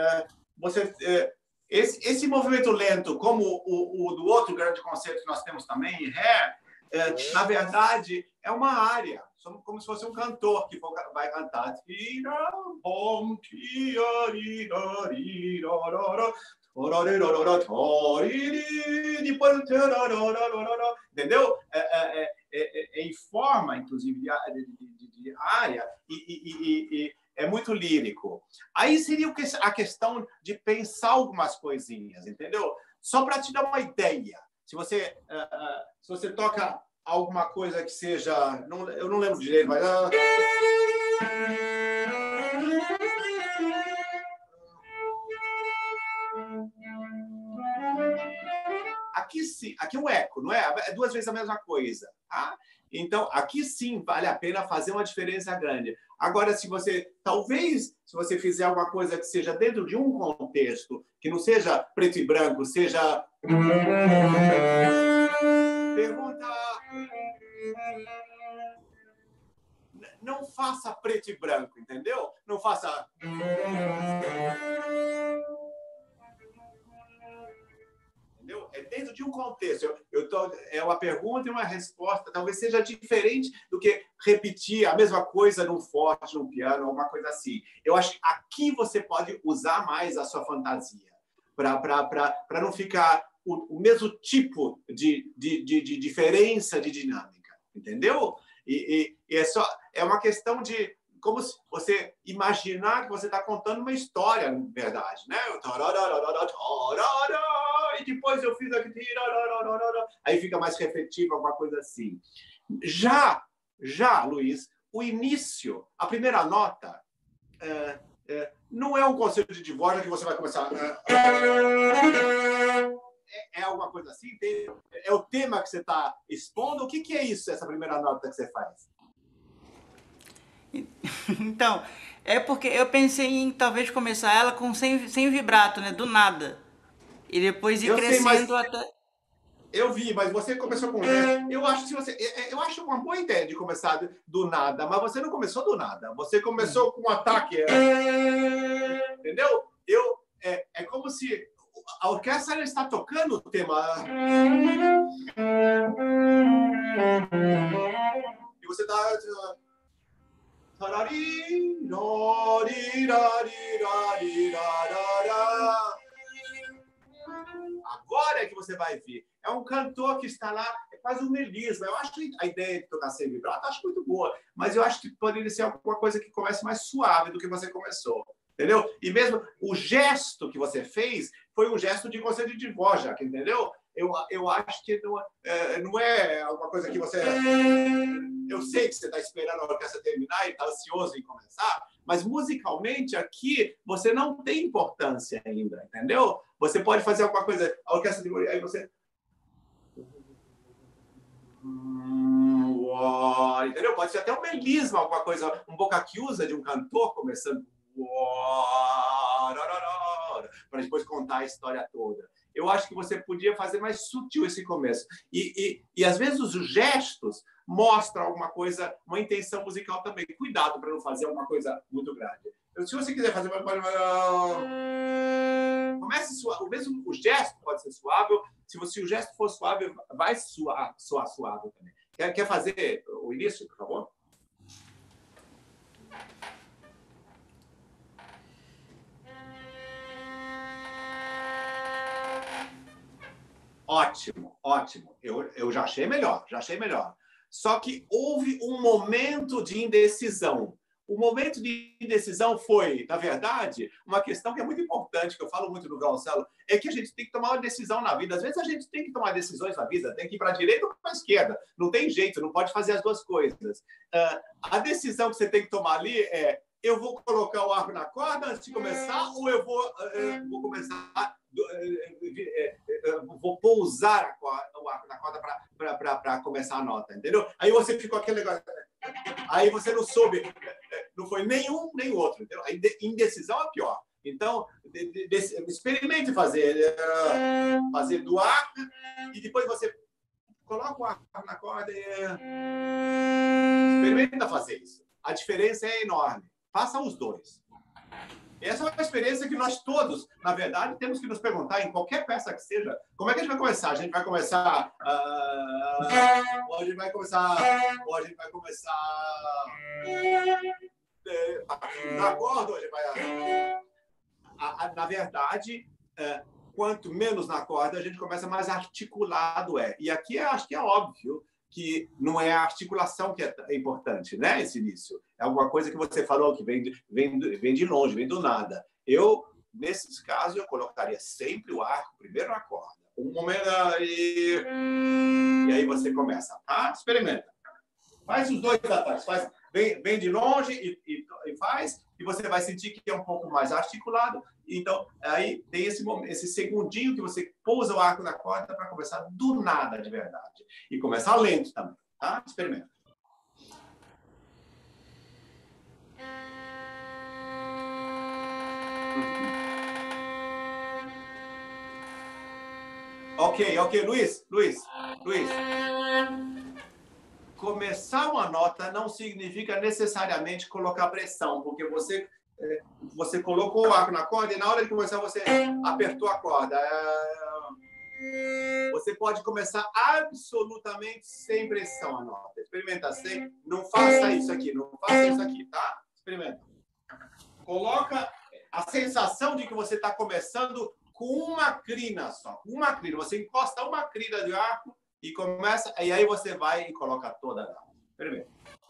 Esse movimento lento, como o do outro grande conceito que nós temos também, em Ré, na verdade, é uma área, como se fosse um cantor que vai cantar. Entendeu? Em forma, inclusive, de área, e é muito lírico. Aí seria a questão de pensar algumas coisinhas, entendeu? Só para te dar uma ideia. Se você toca alguma coisa que seja... eu não lembro direito, mas... Aqui sim, aqui é um eco, não é? É duas vezes a mesma coisa, tá? Então, aqui sim vale a pena fazer uma diferença grande. Agora, se você fizer alguma coisa que seja dentro de um contexto, que não seja preto e branco, seja... Pergunta... Não faça preto e branco, entendeu? Não faça... É dentro de um contexto. É uma pergunta e uma resposta. Talvez seja diferente do que repetir a mesma coisa num forte, num piano, alguma coisa assim. Eu acho que aqui você pode usar mais a sua fantasia para não ficar o mesmo tipo de diferença de dinâmica. Entendeu? E é uma questão de como se você imaginar que você está contando uma história, na verdade, né? E depois eu fiz aqui, aí fica mais refletivo, alguma coisa assim. Já, Luiz, o início, a primeira nota, não é um conceito de Dvorak que você vai começar... É alguma coisa assim? É o tema que você está expondo? O que é isso, essa primeira nota que você faz? Então, é porque eu pensei em talvez começar ela sem vibrato, né? Do nada. E depois ir crescendo até... Eu vi, mas você começou com Ré. Eu acho uma boa ideia de começar do nada, mas você não começou do nada. Você começou com um ataque. Entendeu? É como se a orquestra está tocando o tema. E você está... Agora é que você vai ver. É um cantor que está lá, é quase um melisma. Eu acho que a ideia de tocar sem vibrato, acho muito boa, mas eu acho que poderia ser alguma coisa que comece mais suave do que você começou. Entendeu? E mesmo o gesto que você fez foi um gesto de conceito de Dvorak, entendeu? Eu acho que não é alguma coisa que você... Eu sei que você está esperando a orquestra terminar e está ansioso em começar, mas musicalmente aqui você não tem importância ainda, entendeu? Você pode fazer alguma coisa, a orquestra termina, aí você... Entendeu? Pode ser até um melisma, alguma coisa, um boca-chiusa de um cantor começando... para depois contar a história toda. Eu acho que você podia fazer mais sutil esse começo. E às vezes os gestos mostram alguma coisa, uma intenção musical também. Cuidado para não fazer alguma coisa muito grande. Se você quiser fazer... Comece suave. Mesmo o gesto pode ser suave. Se o gesto for suave, vai soar suave também. Quer fazer o início, por favor? Ótimo, ótimo. Eu já achei melhor, Só que houve um momento de indecisão. O momento de indecisão foi, na verdade, uma questão que é muito importante, que eu falo muito no violoncelo, é que a gente tem que tomar uma decisão na vida. Às vezes a gente tem que tomar decisões na vida, tem que ir para a direita ou para a esquerda. Não tem jeito, não pode fazer as duas coisas. A decisão que você tem que tomar ali é: eu vou colocar o arco na corda antes de começar ou eu vou começar... vou pousar o arco na corda para começar a nota, entendeu? Aí você ficou aquele negócio... Aí você não soube, não foi nenhum nem outro, entendeu? A indecisão é pior. Então, experimente fazer do arco e depois você coloca o arco na corda e experimenta fazer isso. A diferença é enorme. Faça os dois. Essa é uma experiência que nós todos, na verdade, temos que nos perguntar em qualquer peça que seja. Como é que a gente vai começar? A gente vai começar... ou a gente vai começar... Ou a gente vai começar... na corda, ou a gente vai... na verdade, quanto menos na corda, a gente começa, mais articulado é. E aqui acho que é óbvio que não é a articulação que é importante, né? Esse início. É alguma coisa que você falou que vem de longe, vem do nada. Eu, nesses casos, eu colocaria sempre o arco primeiro na corda. Um momento e aí você começa, tá? Experimenta. Faz os dois ataques. Vem de longe e faz, e você vai sentir que é um pouco mais articulado. Então, aí tem esse segundinho que você pousa o arco na corda para começar do nada, de verdade. E começar lento também, tá? Experimenta. Ok, Luiz. Começar uma nota não significa necessariamente colocar pressão, porque você colocou o arco na corda e na hora de começar você apertou a corda. Você pode começar absolutamente sem pressão a nota. Experimenta sem. Não faça isso aqui, tá? Experimenta. Coloca a sensação de que você está começando com uma crina só. Uma crina. Você encosta uma crina de arco e começa, e aí você vai e coloca toda ela. Experimenta.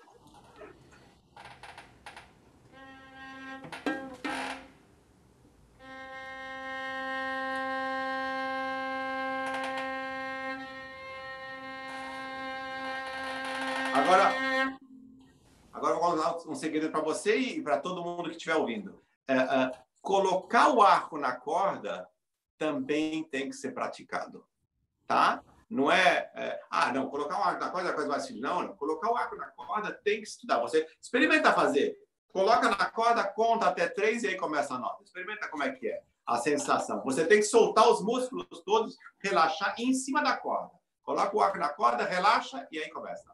Agora eu vou dar um segredo para você e para todo mundo que estiver ouvindo. Colocar o arco na corda também tem que ser praticado, tá? Não não, colocar o arco na corda é a coisa mais simples. Não, colocar o arco na corda tem que estudar. Você experimenta fazer. Coloca na corda, conta até 3 e aí começa a nota. Experimenta como é que é a sensação. Você tem que soltar os músculos todos, relaxar em cima da corda. Coloca o arco na corda, relaxa e aí começa.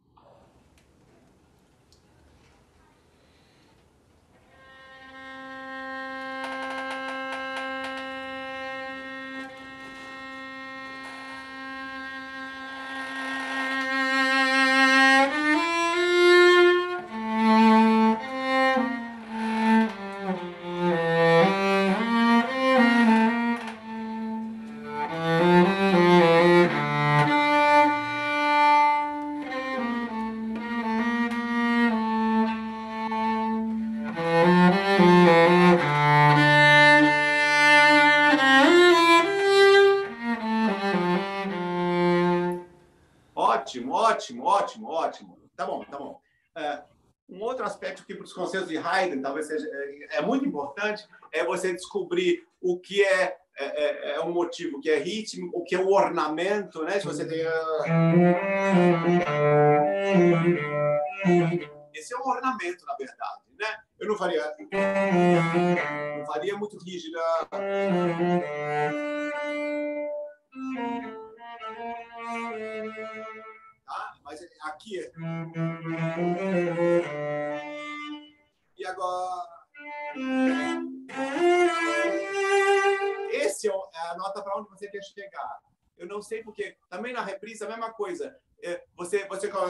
Ótimo. Tá bom. Um outro aspecto que para os concertos de Haydn talvez seja muito importante é você descobrir o que é um motivo, o que é ritmo, o que é o ornamento, né? Se você tem esse é um ornamento, na verdade, né? Eu não faria muito rígida. Mas aqui é. E agora. Esse é a nota para onde você quer chegar. Eu não sei porque. Também na reprise a mesma coisa. Você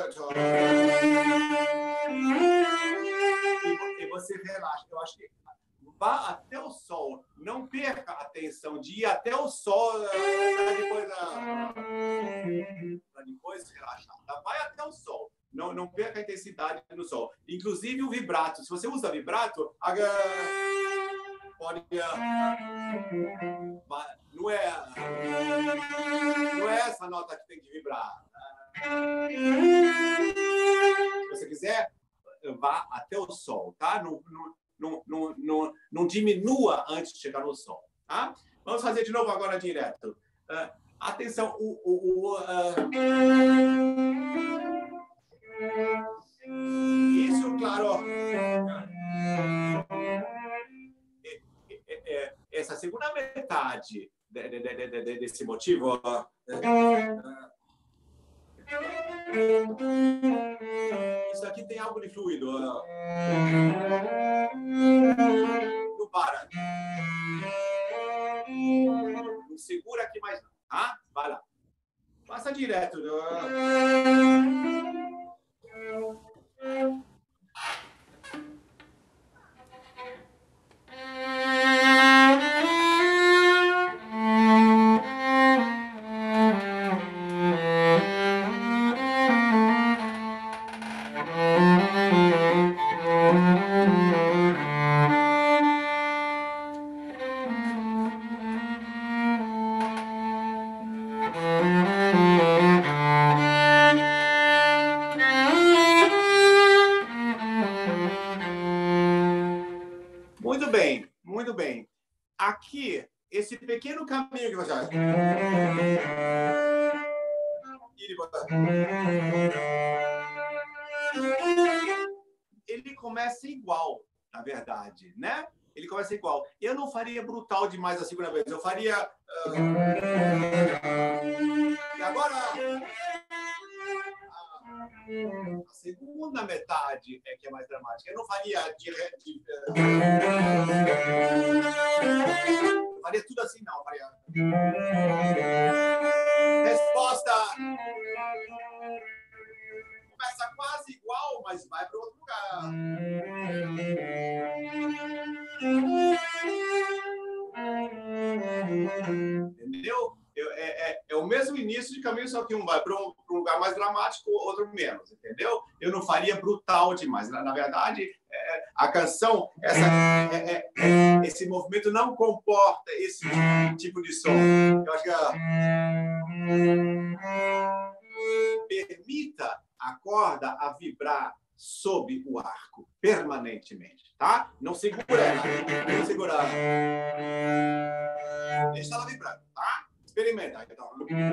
e você relaxa. Eu acho que vá até o sol. Não perca a atenção de ir até o sol para depois relaxar. Vai até o sol. Não perca a intensidade no som. Inclusive o vibrato. Se você usa vibrato, pode... Não é essa nota que tem que vibrar. Se você quiser, vá até o sol, tá? Não diminua antes de chegar no sol, tá? Vamos fazer de novo agora direto. Atenção, isso, claro. Essa segunda metade desse motivo. Isso aqui tem algo de fluido. Não para. Não segura aqui mais não, tá? Vai lá. Passa direto. Muito bem, muito bem. Aqui, esse pequeno caminho que você vai... Ele começa igual, na verdade, né? Ele começa igual. Eu não faria brutal demais a segunda vez. Eu faria... E agora... A segunda metade é que é mais dramática. Eu não faria eu faria tudo assim, não. Eu faria... Resposta. Começa quase igual, mas vai para outro lugar. Entendeu? É o mesmo início de caminho, só que um vai para um lugar mais dramático, outro menos, entendeu? Eu não faria brutal demais. Na verdade, a canção, esse movimento não comporta esse tipo de som. Eu acho que permita a corda a vibrar sob o arco, permanentemente, tá? Não segura ela. Não segura ela. Deixa ela vibrando, tá? Experimenta, então.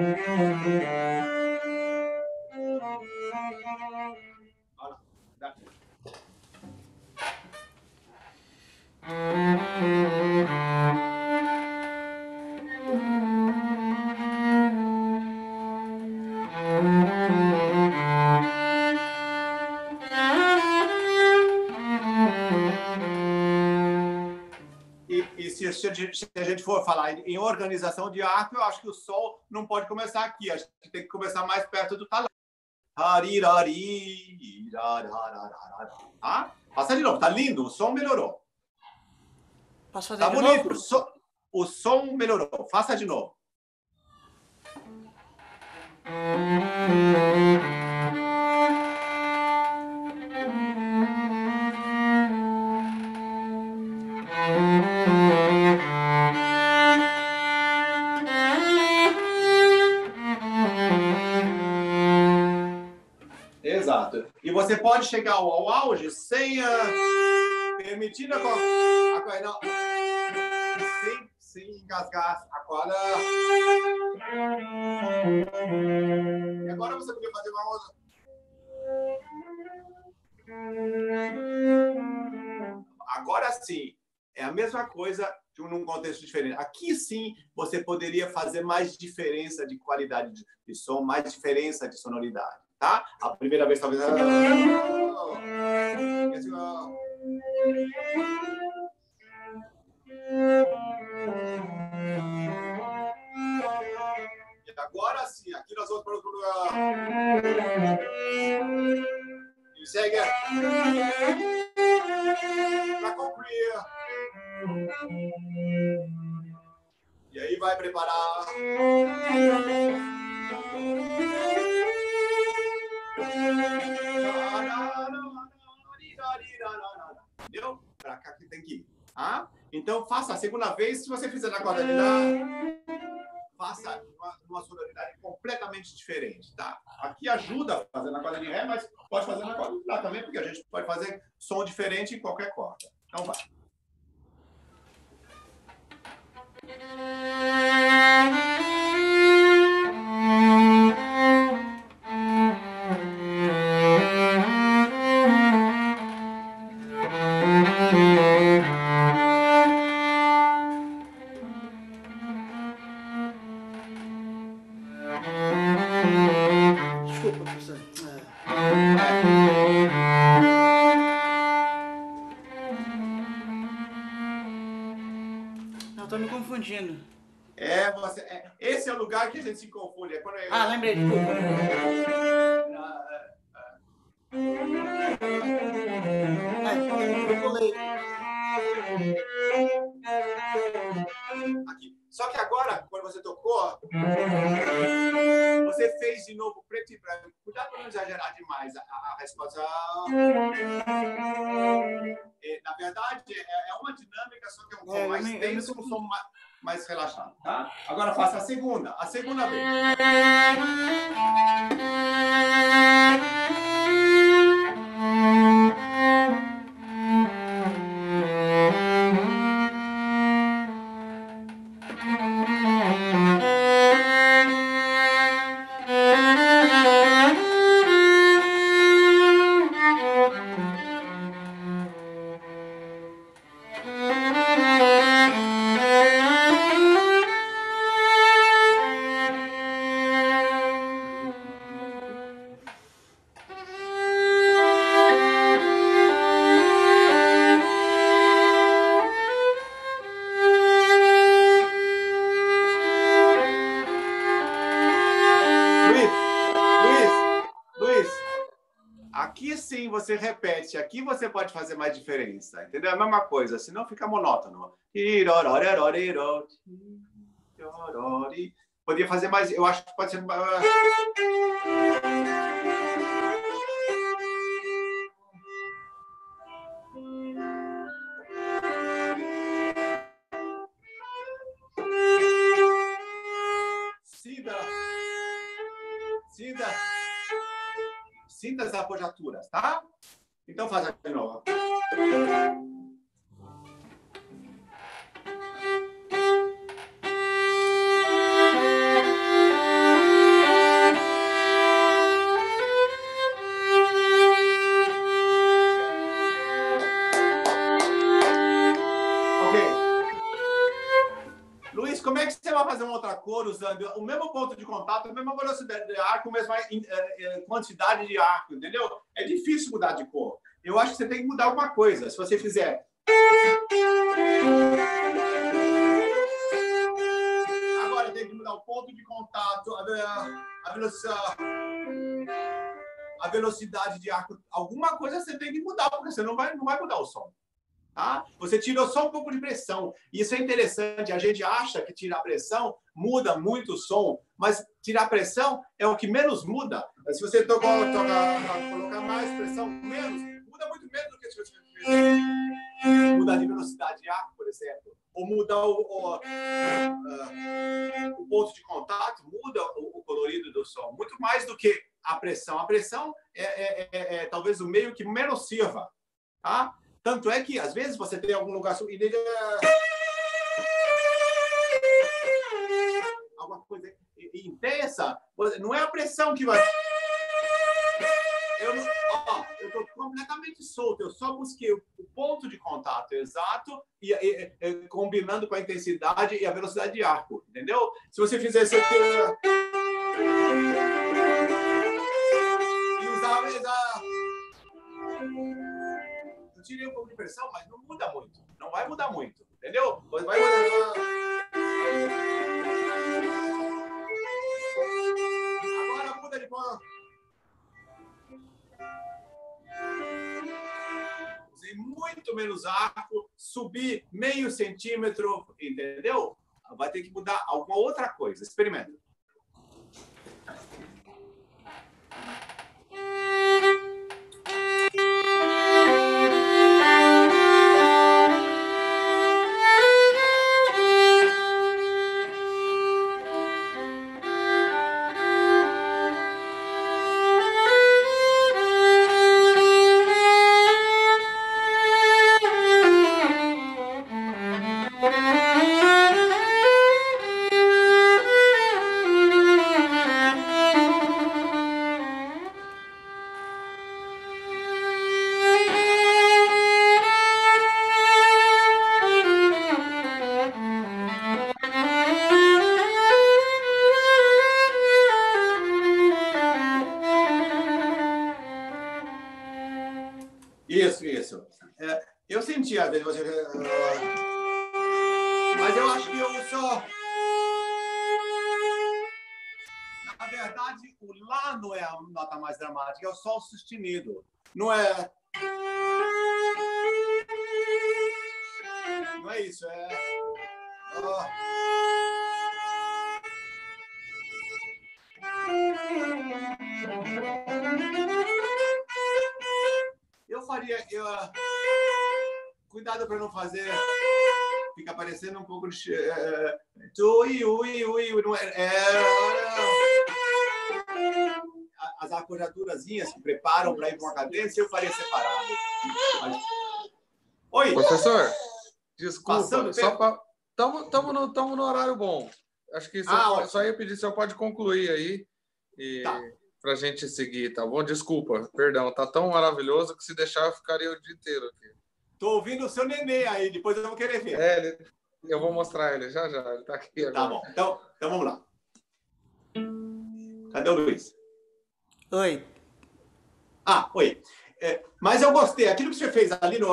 Olha lá. E se a gente for falar em organização de arco, eu acho que o sol não pode começar aqui. A gente tem que começar mais perto do talão. Tá? Passa de novo. Tá lindo. O som melhorou. Posso fazer tá de bonito. novo? O som melhorou. Faça de novo. Exato. E você pode chegar ao auge sem permitindo a corda, não, sem engasgar a corda. E agora você podia fazer uma outra. Agora sim, é a mesma coisa num contexto diferente. Aqui sim, você poderia fazer mais diferença de qualidade de som, mais diferença de sonoridade. Tá? A primeira vez talvez... E agora sim, aqui nós vamos para outro lugar. E segue. Para concluir. E aí vai preparar. entendeu? Para cá que tem que ir. Tá? Então, faça a segunda vez. Se você fizer na corda de Lá, faça uma sonoridade completamente diferente, tá? Aqui ajuda a fazer na corda de Ré, mas pode fazer na corda de Lá também, porque a gente pode fazer som diferente em qualquer corda. Então, vai. Desculpa, professor. Não, tô me confundindo. Esse é o lugar que a gente se confunde. É quando Lembrei, desculpa. Eu pulei. Aqui. Só que agora, quando você tocou, você fez de novo preto e branco. Cuidado para não exagerar demais a resposta. Na verdade, é uma dinâmica, só que é um som mais tenso, um som mais relaxado. Tá? Agora faça a segunda vez. Aqui sim você repete, aqui você pode fazer mais diferença, entendeu? É a mesma coisa, senão fica monótono. Podia fazer mais, eu acho que pode ser... Sinta as apojaturas, tá? Então faz aqui de novo. Como é que você vai fazer uma outra cor usando o mesmo ponto de contato, a mesma velocidade de arco, a mesma quantidade de arco, entendeu? É difícil mudar de cor. Eu acho que você tem que mudar alguma coisa. Se você fizer... Agora tem que mudar o ponto de contato, a velocidade de arco. Alguma coisa você tem que mudar, porque você não vai mudar o som. Tá? Você tirou só um pouco de pressão. Isso é interessante. A gente acha que tirar pressão muda muito o som, mas tirar pressão é o que menos muda. Se você colocar mais pressão, menos, muda muito menos do que se você mudar de velocidade de ar, por exemplo. Ou mudar o ponto de contato, muda o colorido do som. Muito mais do que a pressão. A pressão é talvez o meio que menos sirva. Tá? Tanto é que, às vezes, você tem algum lugar... Alguma coisa intensa, não é a pressão que vai... Eu estou completamente solto, eu só busquei o ponto de contato exato e combinando com a intensidade e a velocidade de arco, entendeu? Se você fizer isso aqui... E usar... Eu tirei um pouco de pressão, mas não muda muito. Não vai mudar muito, entendeu? Vai mudar. Agora muda de cor. Usei muito menos arco, subi meio centímetro, entendeu? Vai ter que mudar alguma outra coisa. Experimenta. Isso. Eu senti, às vezes, você... Mas eu acho que eu só... Na verdade, o Lá não é a nota mais dramática, é o Sol sustenido. Não é... Não é isso, é... Eu faria... Cuidado para não fazer... Fica parecendo um pouco de... Não as acordadurazinhas que preparam para ir para uma cadência, eu faria separado. Mas... Oi! Professor, desculpa, só para... Estamos no horário bom. Acho que só ia pedir se eu pode concluir aí e para a gente seguir, tá bom? Desculpa, perdão, tá tão maravilhoso que se deixar eu ficaria o dia inteiro aqui. Tô ouvindo o seu nenê aí, depois eu vou querer ver. Eu vou mostrar ele já, ele tá aqui agora. Tá bom, então vamos lá. Cadê o Luiz? Oi. Oi. Mas eu gostei, aquilo que você fez ali no...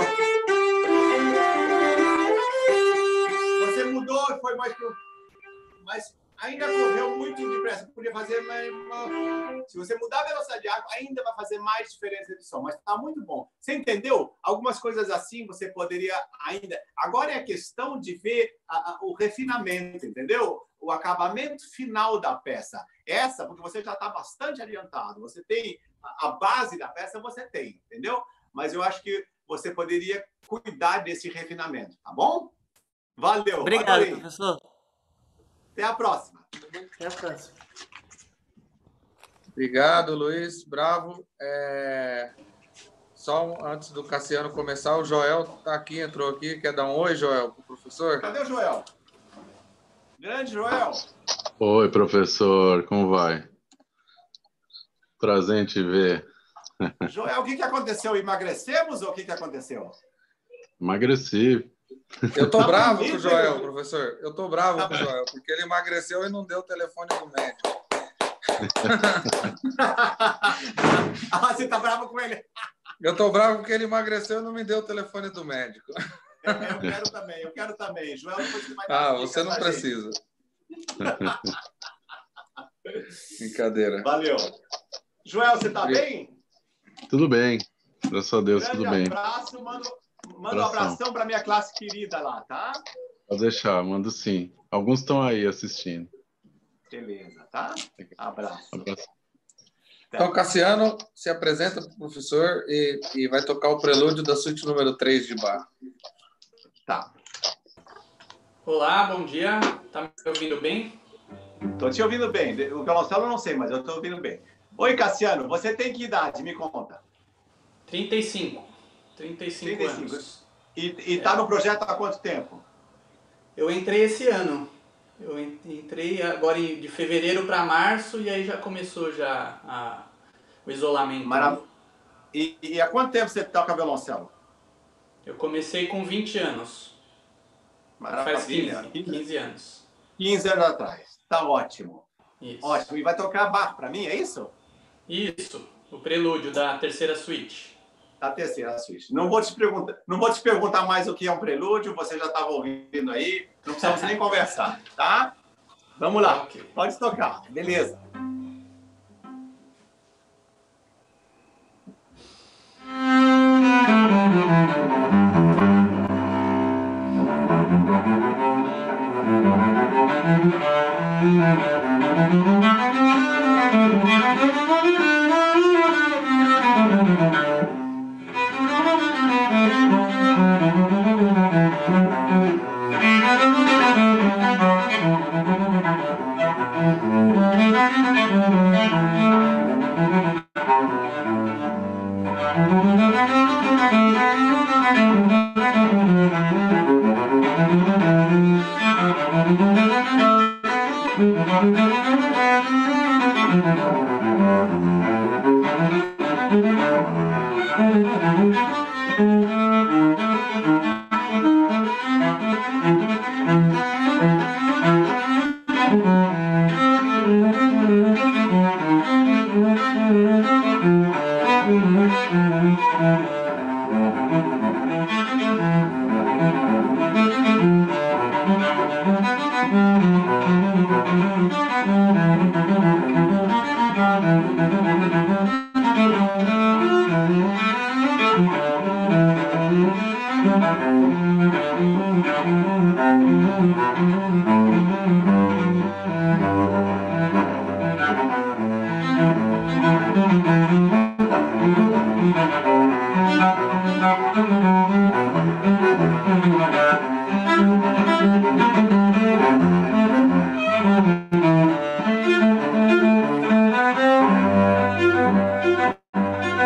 Você mudou, foi mais pro... Mas ainda correu muito depressa. Podia fazer mais... Se você mudar a velocidade de água, ainda vai fazer mais diferença de som. Mas está muito bom. Você entendeu? Algumas coisas assim você poderia ainda... Agora é a questão de ver o refinamento, entendeu? O acabamento final da peça. Porque você já está bastante adiantado. Você tem... A base da peça você tem, entendeu? Mas eu acho que você poderia cuidar desse refinamento, tá bom? Valeu. Obrigado, professor. Até a próxima. Até a próxima. Obrigado, Luiz. Bravo. Só antes do Cassiano começar, o Joel tá aqui, entrou aqui. Quer dar um oi, Joel, pro professor? Cadê o Joel? Grande Joel. Oi, professor. Como vai? Prazer em te ver. Joel, o que aconteceu? Emagrecemos ou o que aconteceu? Emagreci. Eu tô bravo com o Joel, professor. Eu tô bravo com o Joel, porque ele emagreceu e não deu o telefone do médico. Você tá bravo com ele? Eu tô bravo porque ele emagreceu e não me deu o telefone do médico. Eu quero também. Joel, depois você vai dar você não precisa. Brincadeira. Valeu. Joel, você tá bem? Tudo bem. Graças a Deus, tudo bem. Abraço, manda um abração para minha classe querida lá, tá? Pode deixar, mando sim. Alguns estão aí assistindo. Beleza, tá? Abraço. Então, Cassiano se apresenta para o professor e vai tocar o prelúdio da suíte número 3 de Bach. Tá. Olá, bom dia. Tá me ouvindo bem? Tô te ouvindo bem. O violoncelo eu não sei, mas eu tô ouvindo bem. Oi, Cassiano, você tem que idade? Me conta. 35 anos. E tá no projeto há quanto tempo? Eu entrei esse ano. Eu entrei agora de fevereiro para março e aí já começou o isolamento. E há quanto tempo você toca violoncelo? Eu comecei com 20 anos. Maravilha. Faz 15 anos. 15 anos atrás. Tá ótimo. Isso. Ótimo. E vai tocar Bach para mim, é isso? Isso. O prelúdio da terceira suíte. Da terceira suíte. Não vou te perguntar mais o que é um prelúdio, você já estava ouvindo aí. Não precisamos nem conversar, tá? Vamos lá. Okay. Pode tocar. Beleza.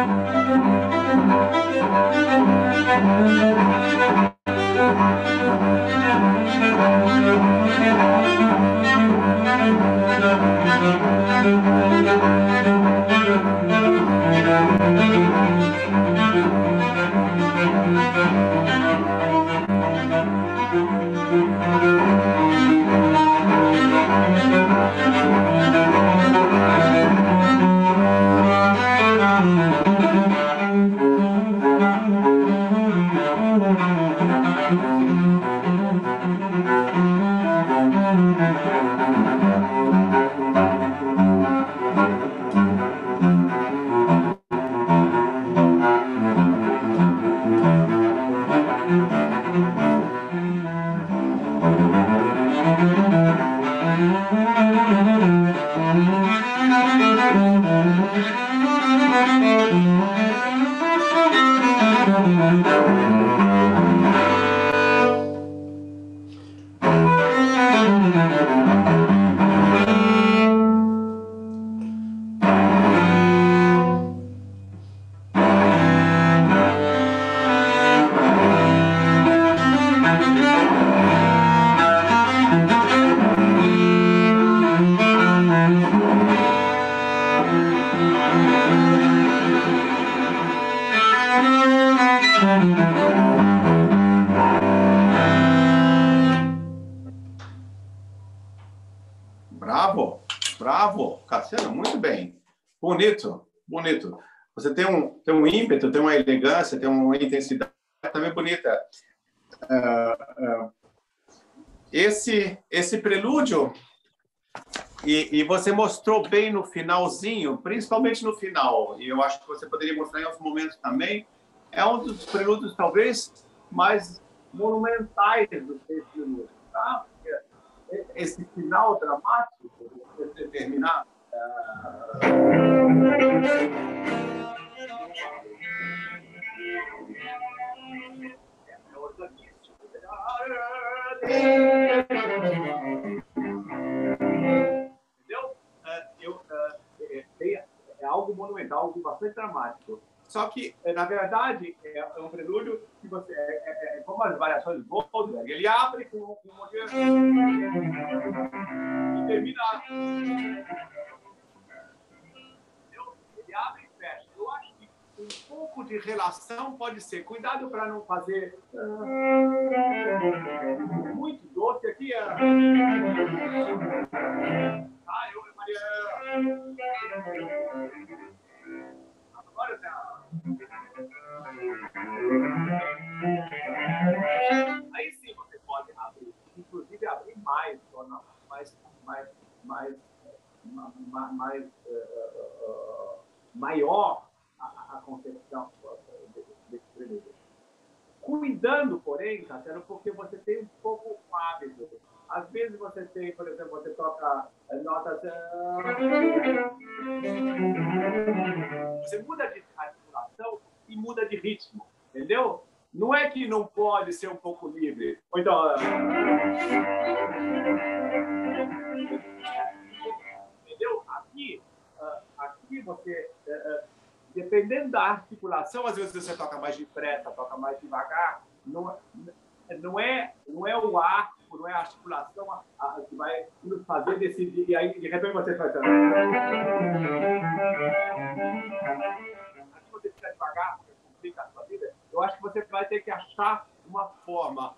Bravo, bravo, Cassiano, muito bem. Bonito, bonito. Você tem um ímpeto, tem uma elegância, tem uma intensidade também bonita. Esse prelúdio, e você mostrou bem no finalzinho, principalmente no final, e eu acho que você poderia mostrar em outros momentos também, é um dos prelúdios, talvez, mais monumentais do prelúdio, tá? Esse final dramático, você terminar... Entendeu? É algo monumental, algo bastante dramático. Só que, na verdade, é um prelúdio que você... É como as variações de Goldberg. Ele abre com um modelo e termina... Ele abre e fecha. Eu acho que um pouco de relação pode ser. Cuidado para não fazer muito doce aqui. Agora aí sim você pode abrir, inclusive abrir mais, tornar maior a concepção desse prelúdio. Cuidando, porém, Cassiano, porque você tem um pouco o hábito. Às vezes você tem, por exemplo, você toca notas... Você muda de articulação e muda de ritmo, entendeu? Não é que não pode ser um pouco livre. Ou então... Entendeu? Aqui você... Dependendo da articulação, às vezes você toca mais depressa, toca mais devagar. Não é o arco, não é a articulação que vai nos fazer decidir. E aí, de repente, você faz... Aqui você fica devagar, porque complica a sua vida. Eu acho que você vai ter que achar uma forma.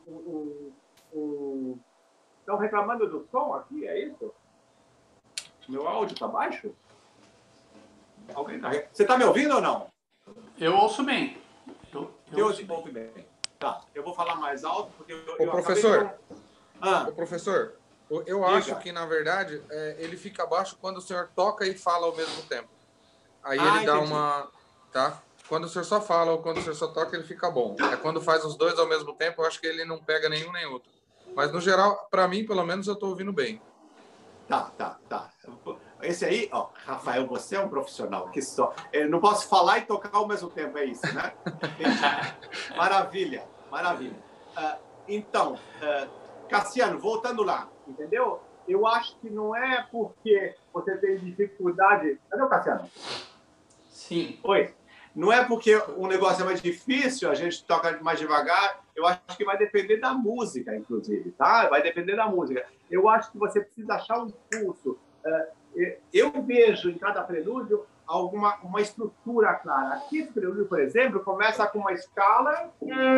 Estão reclamando do som aqui, é isso? Meu áudio está baixo? Alguém tá... Você está me ouvindo ou não? Eu ouço bem. Eu ouço bem. Tá, eu vou falar mais alto porque professor, de... professor, eu acho que na verdade ele fica baixo quando o senhor toca e fala ao mesmo tempo. Aí ele dá uma, tá? Quando o senhor só fala ou quando o senhor só toca, ele fica bom. É quando faz os dois ao mesmo tempo, eu acho que ele não pega nenhum nem outro. Mas no geral, para mim, pelo menos, eu estou ouvindo bem. Tá. Esse aí, ó, Rafael, você é um profissional que só... Eu não posso falar e tocar ao mesmo tempo, é isso, né? Maravilha. Então, Cassiano, voltando lá, entendeu? Eu acho que não é porque você tem dificuldade... Cadê o Cassiano? Sim. Oi. Não é porque o negócio é mais difícil, a gente toca mais devagar. Eu acho que vai depender da música, inclusive, tá? Vai depender da música. Eu acho que você precisa achar um pulso. Eu vejo em cada prelúdio uma estrutura clara. Aqui, esse prelúdio, por exemplo, começa com uma escala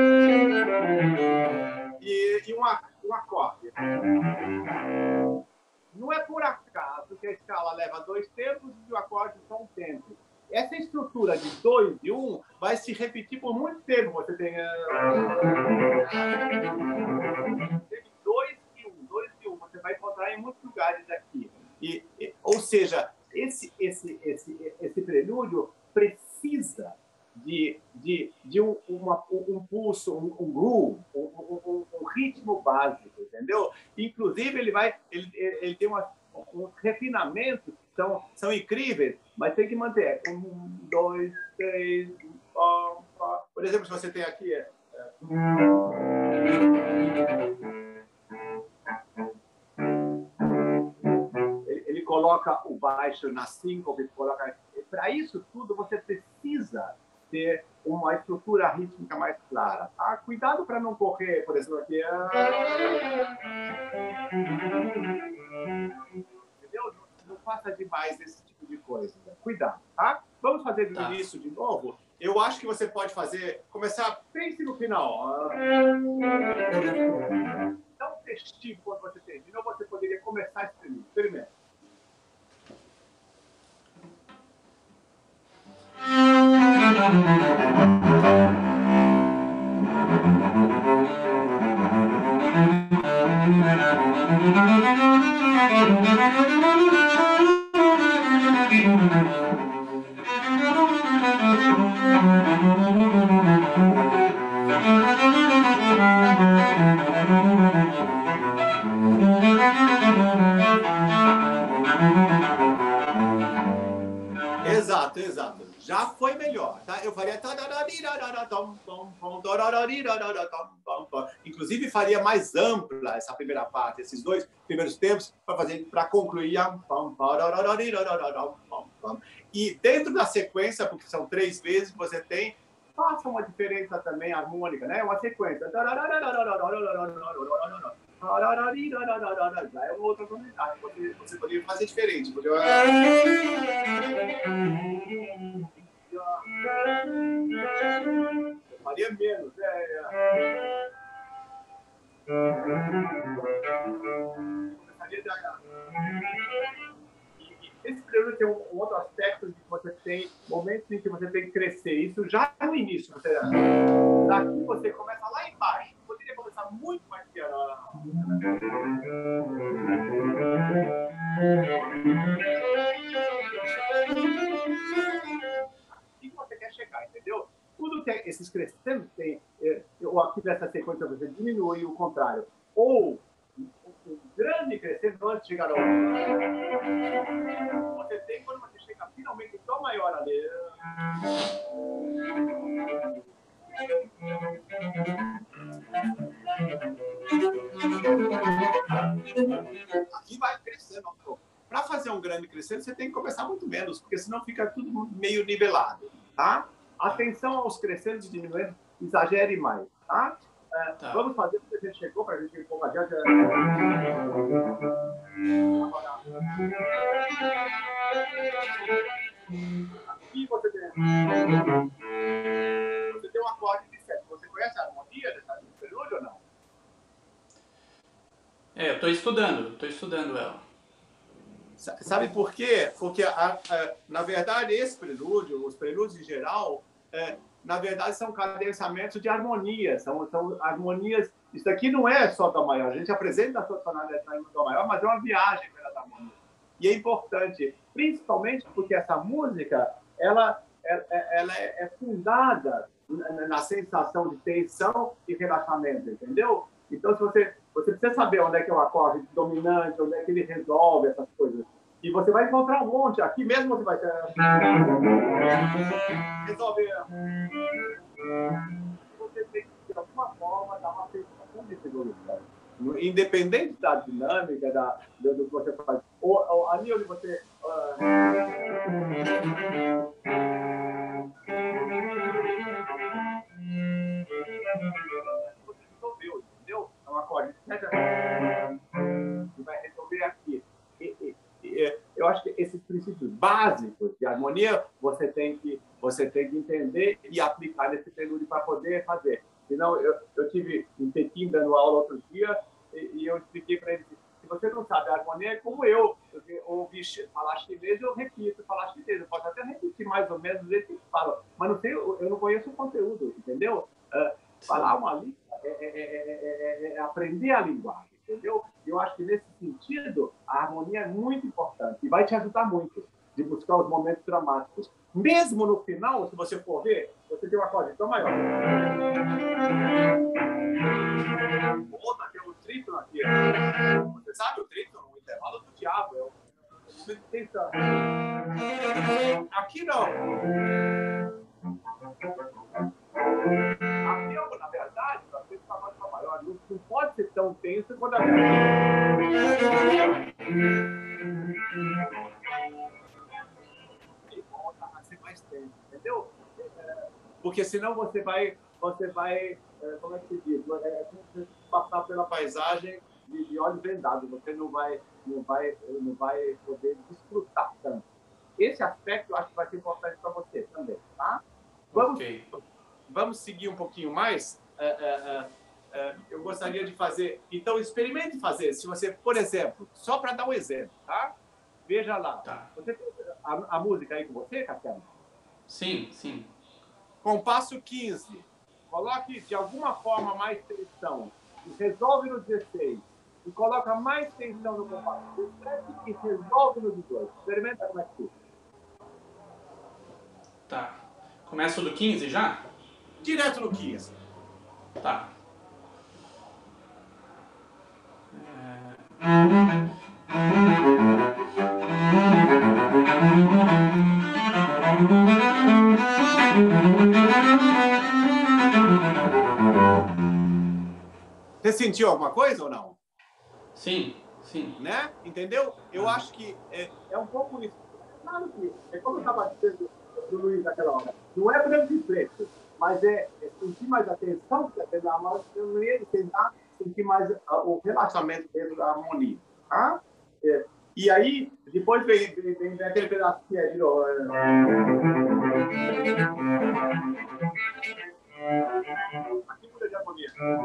e um acorde. Não é por acaso que a escala leva 2 tempos e o acorde só um tempo. Essa estrutura de 2 e 1 vai se repetir por muito tempo. Você tem 2 e 1, 2 e 1. Você vai encontrar em muitos lugares aqui. Ou seja, esse prelúdio precisa de um pulso, um groove, um ritmo básico, entendeu? Inclusive, ele tem uns refinamentos que são incríveis, mas tem que manter. 1, 2, 3, 4. Por exemplo, se você tem aqui... Ele coloca o baixo na síncope, coloca... Para isso tudo, você precisa ter uma estrutura rítmica mais clara. Tá? Cuidado para não correr, por exemplo, aqui... Entendeu? Não faça demais esse tipo de coisa. Cuidado, tá? Vamos fazer do início de novo? Eu acho que você pode começar, pense no final. Dá um textinho quando você terminou, você poderia começar esse prelúdio. Experimenta. Exato. Já foi melhor, tá? Eu faria... Inclusive, faria mais ampla essa primeira parte, esses 2 primeiros tempos, para concluir. E dentro da sequência, porque são 3 vezes, você tem... Faça uma diferença também harmônica, né? Uma sequência. Já é uma outra tonalidade. Você poderia fazer diferente. Eu faria menos. Começaria de H. Esse prelúdio tem um outro aspecto de que você tem momentos em que você tem que crescer. Isso já no início. Daqui você começa lá embaixo. Poderia começar muito mais piano. Aqui que você quer chegar, entendeu? Tudo que esses crescentes têm, aqui nessa sequência você diminui o contrário. Ou um grande crescente antes de chegar ao outro. Você tem quando você chega finalmente em Dó maior ali. Aqui vai crescendo. Para fazer um grande crescente, você tem que começar muito menos, porque senão fica tudo meio nivelado, tá? Atenção aos crescentes diminuindo, exagere mais, tá? Vamos fazer o que a gente chegou, para a gente ir um pouco adiante. Aqui você tem um acorde de 7. Você conhece a harmonia desse prelúdio ou não? Eu estou estudando ela. Sabe por quê? Porque, na verdade, esse prelúdio, os prelúdios em geral, na verdade, são cadenciamentos de harmonia. São harmonias. Isso aqui não é só Dó maior. A gente apresenta a sua tonalidade em Dó maior, mas é uma viagem pelas harmonias. E é importante, principalmente porque essa música ela é fundada na sensação de tensão e relaxamento, entendeu? Então, se você precisa saber onde é que é o acorde dominante, onde é que ele resolve essas coisas. E você vai encontrar um monte. Aqui mesmo você vai resolver. Você tem que, de alguma forma, dar uma sensação de segurança. Independente da dinâmica, do que você faz. Ou ali onde você... esses princípios básicos de harmonia você tem que entender e aplicar nesse prelúdio para poder fazer. Senão, eu tive em Pequim dando aula outro dia e eu expliquei para ele: se você não sabe a harmonia, é como eu ouvi falar chinês, eu repito falar chinês. Eu posso até repetir mais ou menos do jeito que falo, mas não sei, eu não conheço o conteúdo, entendeu? Falar uma língua é aprender a linguagem, entendeu? Eu acho que, nesse sentido, a harmonia é muito importante e vai te ajudar muito de buscar os momentos dramáticos. Mesmo no final, se você for ver, você tem uma coisa tão maior. Outra, tem um trítono aqui. Você sabe o trítono? O intervalo do diabo. Aqui não. Aqui, na verdade, para ser maior, não pode ser tão tenso quanto a a ser mais tenso, entendeu? Porque senão você vai, como é que se diz? Passar pela paisagem de olhos vendados, você não vai poder desfrutar tanto. Esse aspecto eu acho que vai ser importante para você também, tá? Vamos seguir um pouquinho mais. Eu gostaria de fazer. Então, experimente fazer. Se você, por exemplo, só para dar um exemplo, tá? Veja lá. Tá. Você tem a música aí com você, Cassiano? Sim, sim. Compasso 15. Coloque de alguma forma mais tensão. Resolve no 16. E coloca mais tensão no compasso 17 e resolve no 18. Experimenta como é que fica. Tá. Começa do 15 já? Direto no 15. Tá. Você sentiu alguma coisa ou não? Sim, sim. Né? Entendeu? Eu acho que é um pouco isso. Claro que é como eu estava dizendo pro Luiz naquela hora. Não é branco e preto, mas é sentir mais atenção, eu ia tentar sentir mais o relaxamento dentro da harmonia. Tá? E aí, depois vem aquele pedaço que é de novo. Aqui muda de harmonia.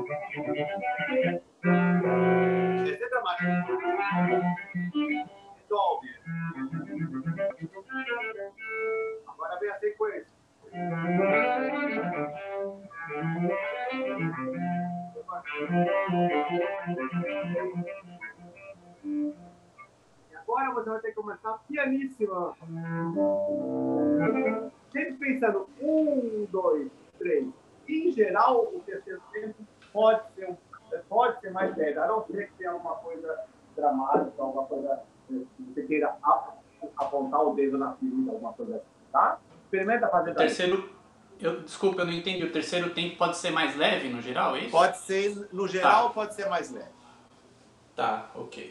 Terceira dramática. Resolve. Agora vem a sequência. E agora você vai ter que começar pianíssima. Sempre pensando 1, 2, 3. Em geral, o terceiro tempo pode ser mais leve, a não ser que tenha alguma coisa dramática, alguma coisa que você queira apontar o dedo na ferida, alguma coisa assim, tá? Experimenta fazer Desculpa, eu não entendi. O terceiro tempo pode ser mais leve no geral, é isso? Pode ser, no geral, pode ser mais leve. Tá, ok.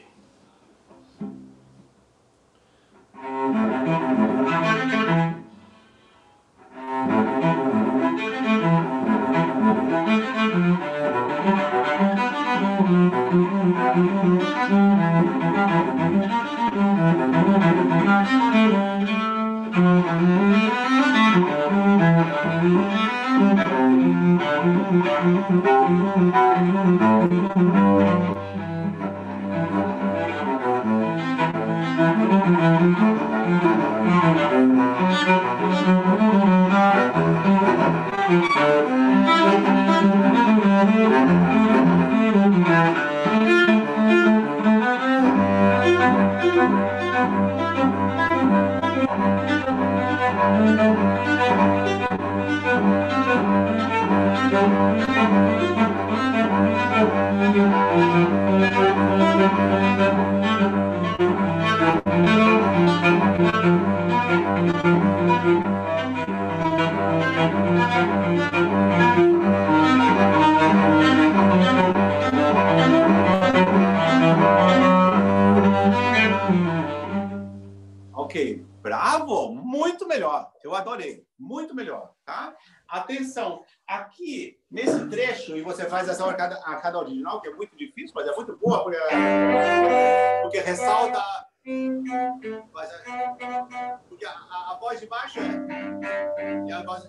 Ok, bravo, muito melhor. Eu adorei, muito melhor, tá? Atenção, aqui nesse trecho, e você faz essa hora a cada original, que é muito difícil, mas é muito boa, porque ressalta Porque a voz de baixo e a voz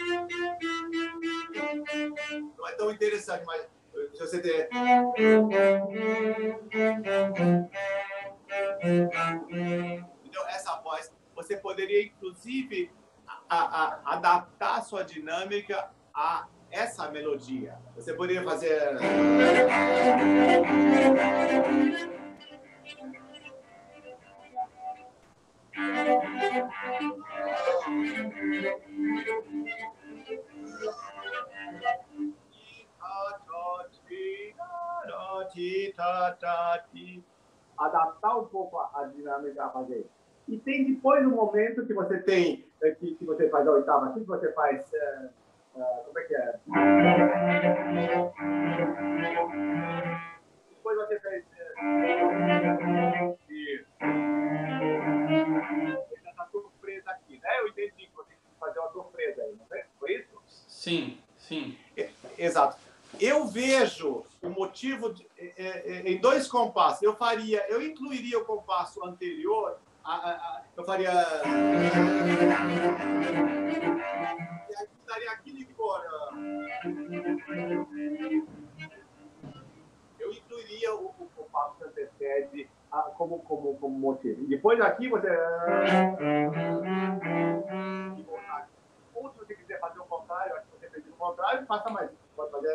não é tão interessante, mas se você ter... Então, essa voz, você poderia, inclusive, adaptar a sua dinâmica a essa melodia. Você poderia fazer... Adaptar um pouco a dinâmica a fazer isso. E tem depois um momento que você tem, que você faz a oitava aqui, que você faz... como é que é? Depois você fez... Essa surpresa aqui, né? Eu entendi que você tinha que fazer uma surpresa aí, não é? Foi isso? Sim, sim. Exato. Eu vejo o motivo em dois compassos. Eu incluiria o compasso anterior, eu faria... E aí estaria aqui de fora. Eu incluiria o compasso que antecede como motivo. E depois aqui você... Ou se você quiser fazer o contrário, acho que você fez o contrário, faça mais. Pode fazer...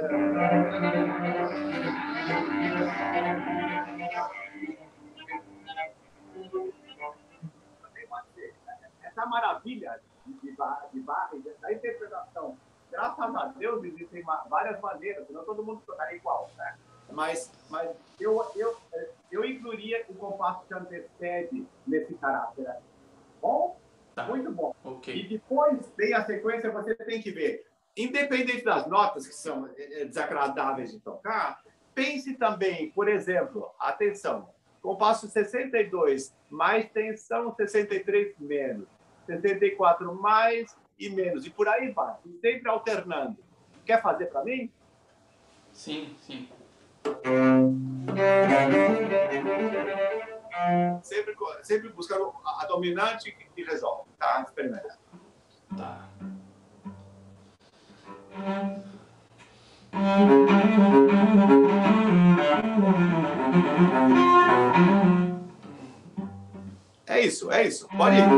Essa maravilha da interpretação, graças a Deus, existem várias maneiras, não todo mundo tocaria igual, né? Mas eu incluiria o compasso que antecede nesse caráter aqui. Bom? Tá. Muito bom. Okay. E depois tem a sequência, você tem que ver. Independente das notas que são desagradáveis de tocar, pense também, por exemplo, atenção, compasso 62 mais tensão, 63 menos, 64 mais e menos, e por aí vai, sempre alternando. Quer fazer para mim? Sim, sim. Sempre buscando a dominante que resolve, tá? Experimenta. Tá. É isso. Pode ir.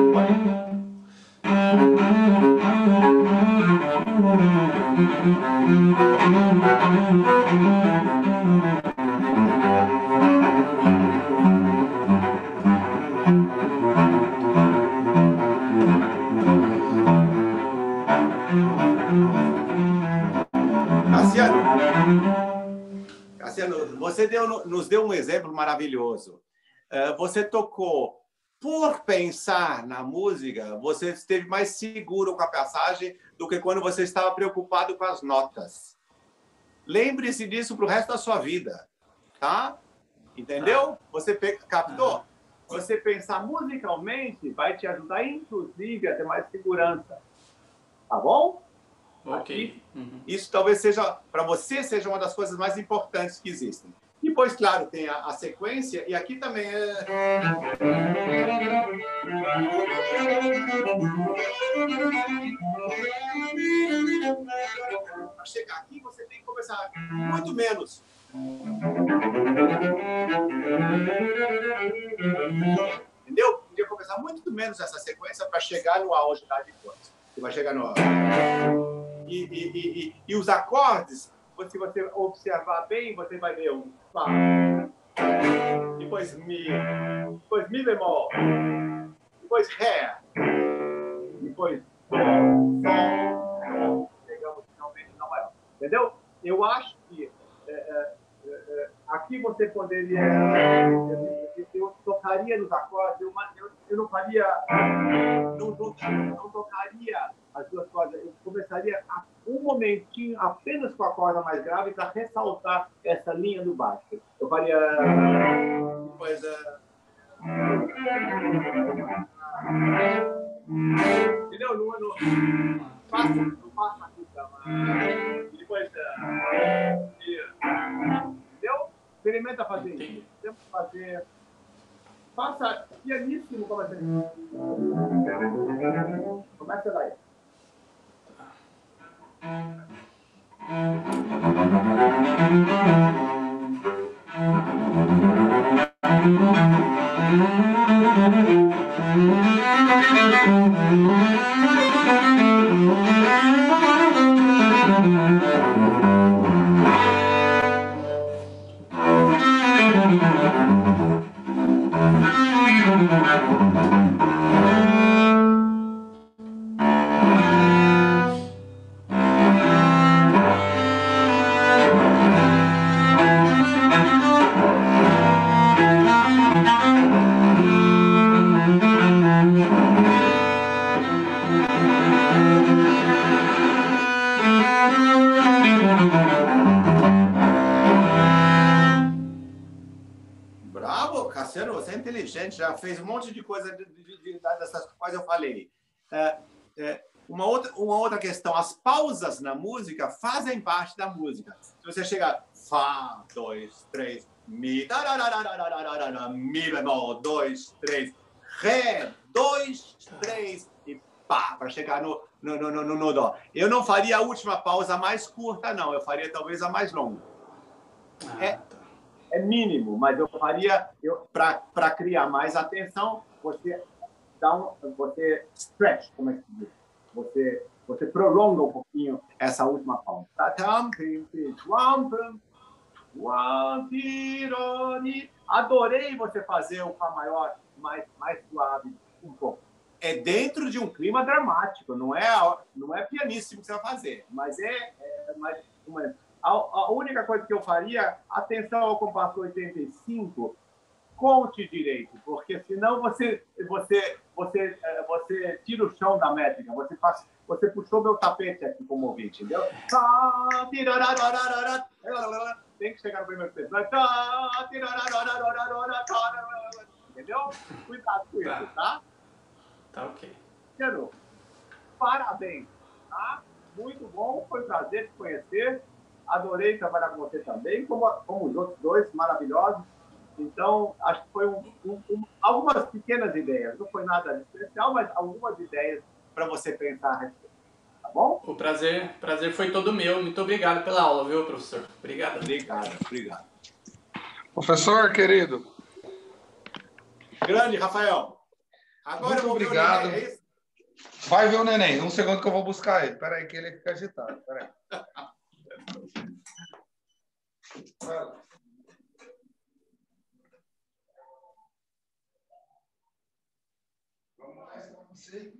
Cassiano, você nos deu um exemplo maravilhoso. Você tocou, por pensar na música, você esteve mais seguro com a passagem do que quando você estava preocupado com as notas. Lembre-se disso para o resto da sua vida, tá? Entendeu? Você captou? Você pensar musicalmente vai te ajudar, inclusive, a ter mais segurança. Tá bom? Ok. Isso talvez seja, para você, seja uma das coisas mais importantes que existem. Depois, claro, tem a sequência, e aqui também Para chegar aqui, você tem que começar muito menos. Entendeu? Podia começar muito menos essa sequência para chegar no auge da depois. Você vai chegar no... E os acordes, se você observar bem, você vai ver um Fá, depois Mi bemol, depois Ré, depois Sol, chegamos finalmente na maior. Entendeu? Eu acho que aqui você poderia... Eu tocaria nos acordes, eu não faria... Não tocaria as duas cordas. Eu começaria um momentinho apenas com a corda mais grave para ressaltar essa linha do baixo. Eu faria... Depois... Entendeu? Não passa aqui, tá? E depois... Entendeu? Experimenta fazer isso. Faça Bravo, Cassiano, você é inteligente, já fez um monte de coisa dessas coisas eu falei. Uma outra questão, as pausas na música fazem parte da música. Se você chegar Fá, 2, 3, Mi, Mi bemol, 2, 3, Ré, 2, 3 e pá, para chegar no Dó. Eu não faria a última pausa mais curta, não. Eu faria talvez a mais longa. É mínimo, mas eu faria para criar mais atenção. Você você stretch, como é que se diz? Você prolonga um pouquinho essa última pausa. Adorei você fazer o Fá maior mais suave um pouco. É dentro de um clima dramático, não é pianíssimo que você vai fazer, mas a única coisa que eu faria, atenção ao compasso 85, conte direito, porque senão você tira o chão da métrica, você puxou meu tapete aqui como ouvinte, entendeu? Tem que chegar no primeiro tempo. Entendeu? Cuidado com isso, tá? Tá ok. Quero. Parabéns, tá? Muito bom, foi um prazer te conhecer. Adorei trabalhar com você também, como os outros dois maravilhosos. Então, acho que foi algumas pequenas ideias. Não foi nada de especial, mas algumas ideias para você pensar a respeito. Tá bom? O prazer foi todo meu. Muito obrigado pela aula, viu, professor? Obrigado. Obrigado. Professor, querido. Grande, Rafael. Agora Muito obrigado. Vai ver o neném. Um segundo que eu vou buscar ele. Espera aí que ele fica agitado. Espera aí. Vamos mais com você.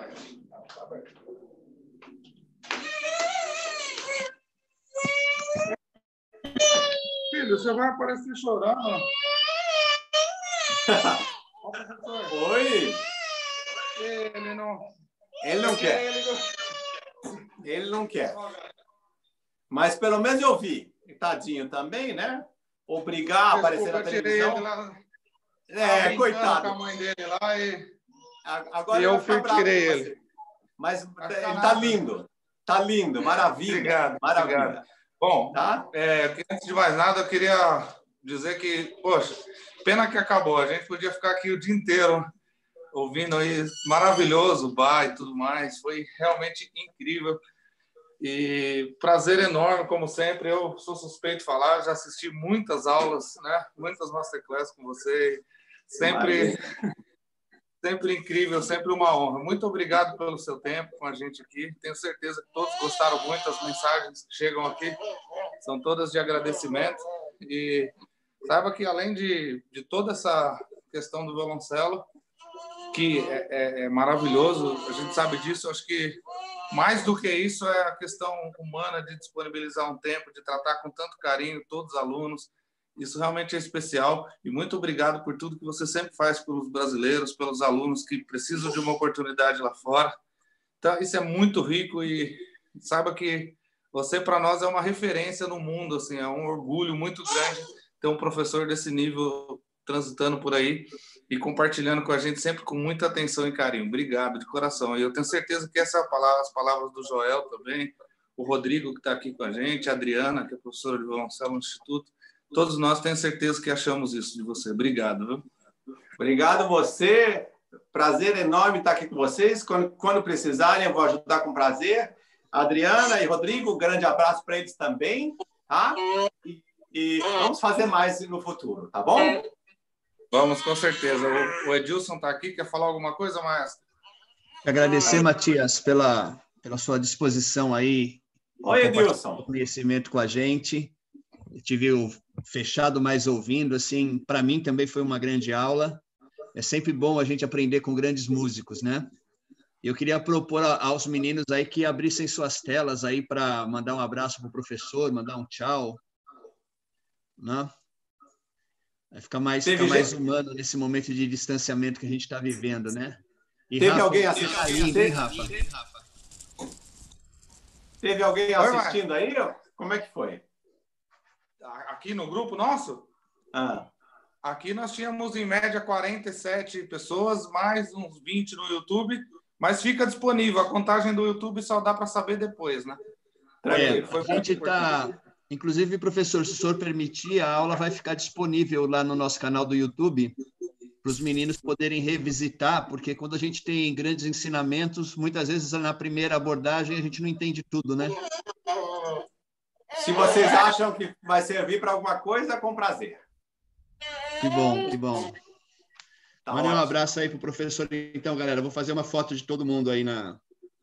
Filho, você vai aparecer chorando. Oi. Ele não quer. Ele não quer. Mas pelo menos eu vi. Tadinho também, né? Obrigar a aparecer na televisão. Coitado. Com a mãe dele lá Agora e eu tirei ele. Mas ele tá lindo. Tá lindo. Maravilha. Obrigado. Maravilha. Obrigado. Bom, tá? Antes de mais nada, eu queria dizer que, poxa, pena que acabou. A gente podia ficar aqui o dia inteiro ouvindo aí, maravilhoso, Bach e tudo mais. Foi realmente incrível. E prazer enorme, como sempre. Eu sou suspeito de falar, já assisti muitas aulas, né? Muitas masterclasses com você. Sempre incrível, sempre uma honra. Muito obrigado pelo seu tempo com a gente aqui. Tenho certeza que todos gostaram muito. As mensagens que chegam aqui são todas de agradecimento. E saiba que, além de toda essa questão do violoncelo, que é maravilhoso, a gente sabe disso, eu acho que mais do que isso é a questão humana de disponibilizar um tempo, de tratar com tanto carinho todos os alunos. Isso realmente é especial. E muito obrigado por tudo que você sempre faz pelos brasileiros, pelos alunos que precisam de uma oportunidade lá fora. Então, isso é muito rico e saiba que você, para nós, é uma referência no mundo. Assim, é um orgulho muito grande ter um professor desse nível transitando por aí e compartilhando com a gente sempre com muita atenção e carinho. Obrigado, de coração. E eu tenho certeza que as palavras do Joel também, o Rodrigo, que está aqui com a gente, a Adriana, que é professora de violoncelo no Instituto, todos nós temos certeza que achamos isso de você. Obrigado, viu? Obrigado você. Prazer enorme estar aqui com vocês. Quando precisarem, eu vou ajudar com prazer. Adriana e Rodrigo, um grande abraço para eles também, tá? E vamos fazer mais no futuro, tá bom? Vamos, com certeza. O Edilson está aqui, quer falar alguma coisa, maestro? Agradecer, Matias, pela sua disposição aí. Oi, Edilson. Conhecimento com a gente. Eu tive fechado, mas ouvindo, assim, para mim também foi uma grande aula. É sempre bom a gente aprender com grandes músicos, né? Eu queria propor aos meninos aí que abrissem suas telas aí para mandar um abraço para o professor, mandar um tchau, né? Vai ficar mais humano nesse momento de distanciamento que a gente está vivendo, né? E teve Rafa, alguém assistindo? Rafa? Teve alguém assistindo aí? Como é que foi? Aqui no grupo nosso? Ah. Aqui nós tínhamos, em média, 47 pessoas, mais uns 20 no YouTube, mas fica disponível. A contagem do YouTube só dá para saber depois, né? A gente está... Inclusive, professor, se o senhor permitir, a aula vai ficar disponível lá no nosso canal do YouTube para os meninos poderem revisitar, porque quando a gente tem grandes ensinamentos, muitas vezes na primeira abordagem a gente não entende tudo, né? Se vocês acham que vai servir para alguma coisa, com prazer. Que bom, que bom. Tá Manda um abraço aí para o professor, então, galera. Vou fazer uma foto de todo mundo aí na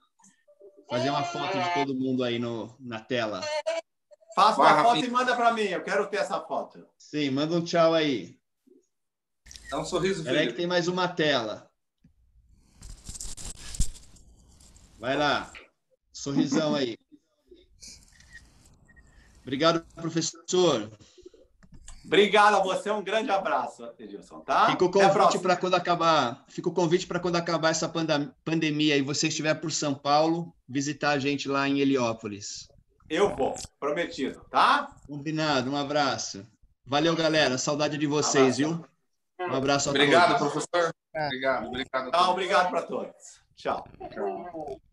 tela. Faça uma foto e manda para mim. Eu quero ter essa foto. Sim, manda um tchau aí. Dá um sorriso, filho. Espera aí que tem mais uma tela. Vai lá. Sorrisão aí. Obrigado, professor. Obrigado a você. Um grande abraço, Edilson, tá? Fica o convite para quando acabar. Fica o convite para quando acabar essa pandemia e você estiver por São Paulo, visitar a gente lá em Heliópolis. Eu vou, prometido, tá? Combinado, um abraço. Valeu, galera. Saudade de vocês, viu? Um abraço a todos. Obrigado, professor. Obrigado. Obrigado para todos. Tchau.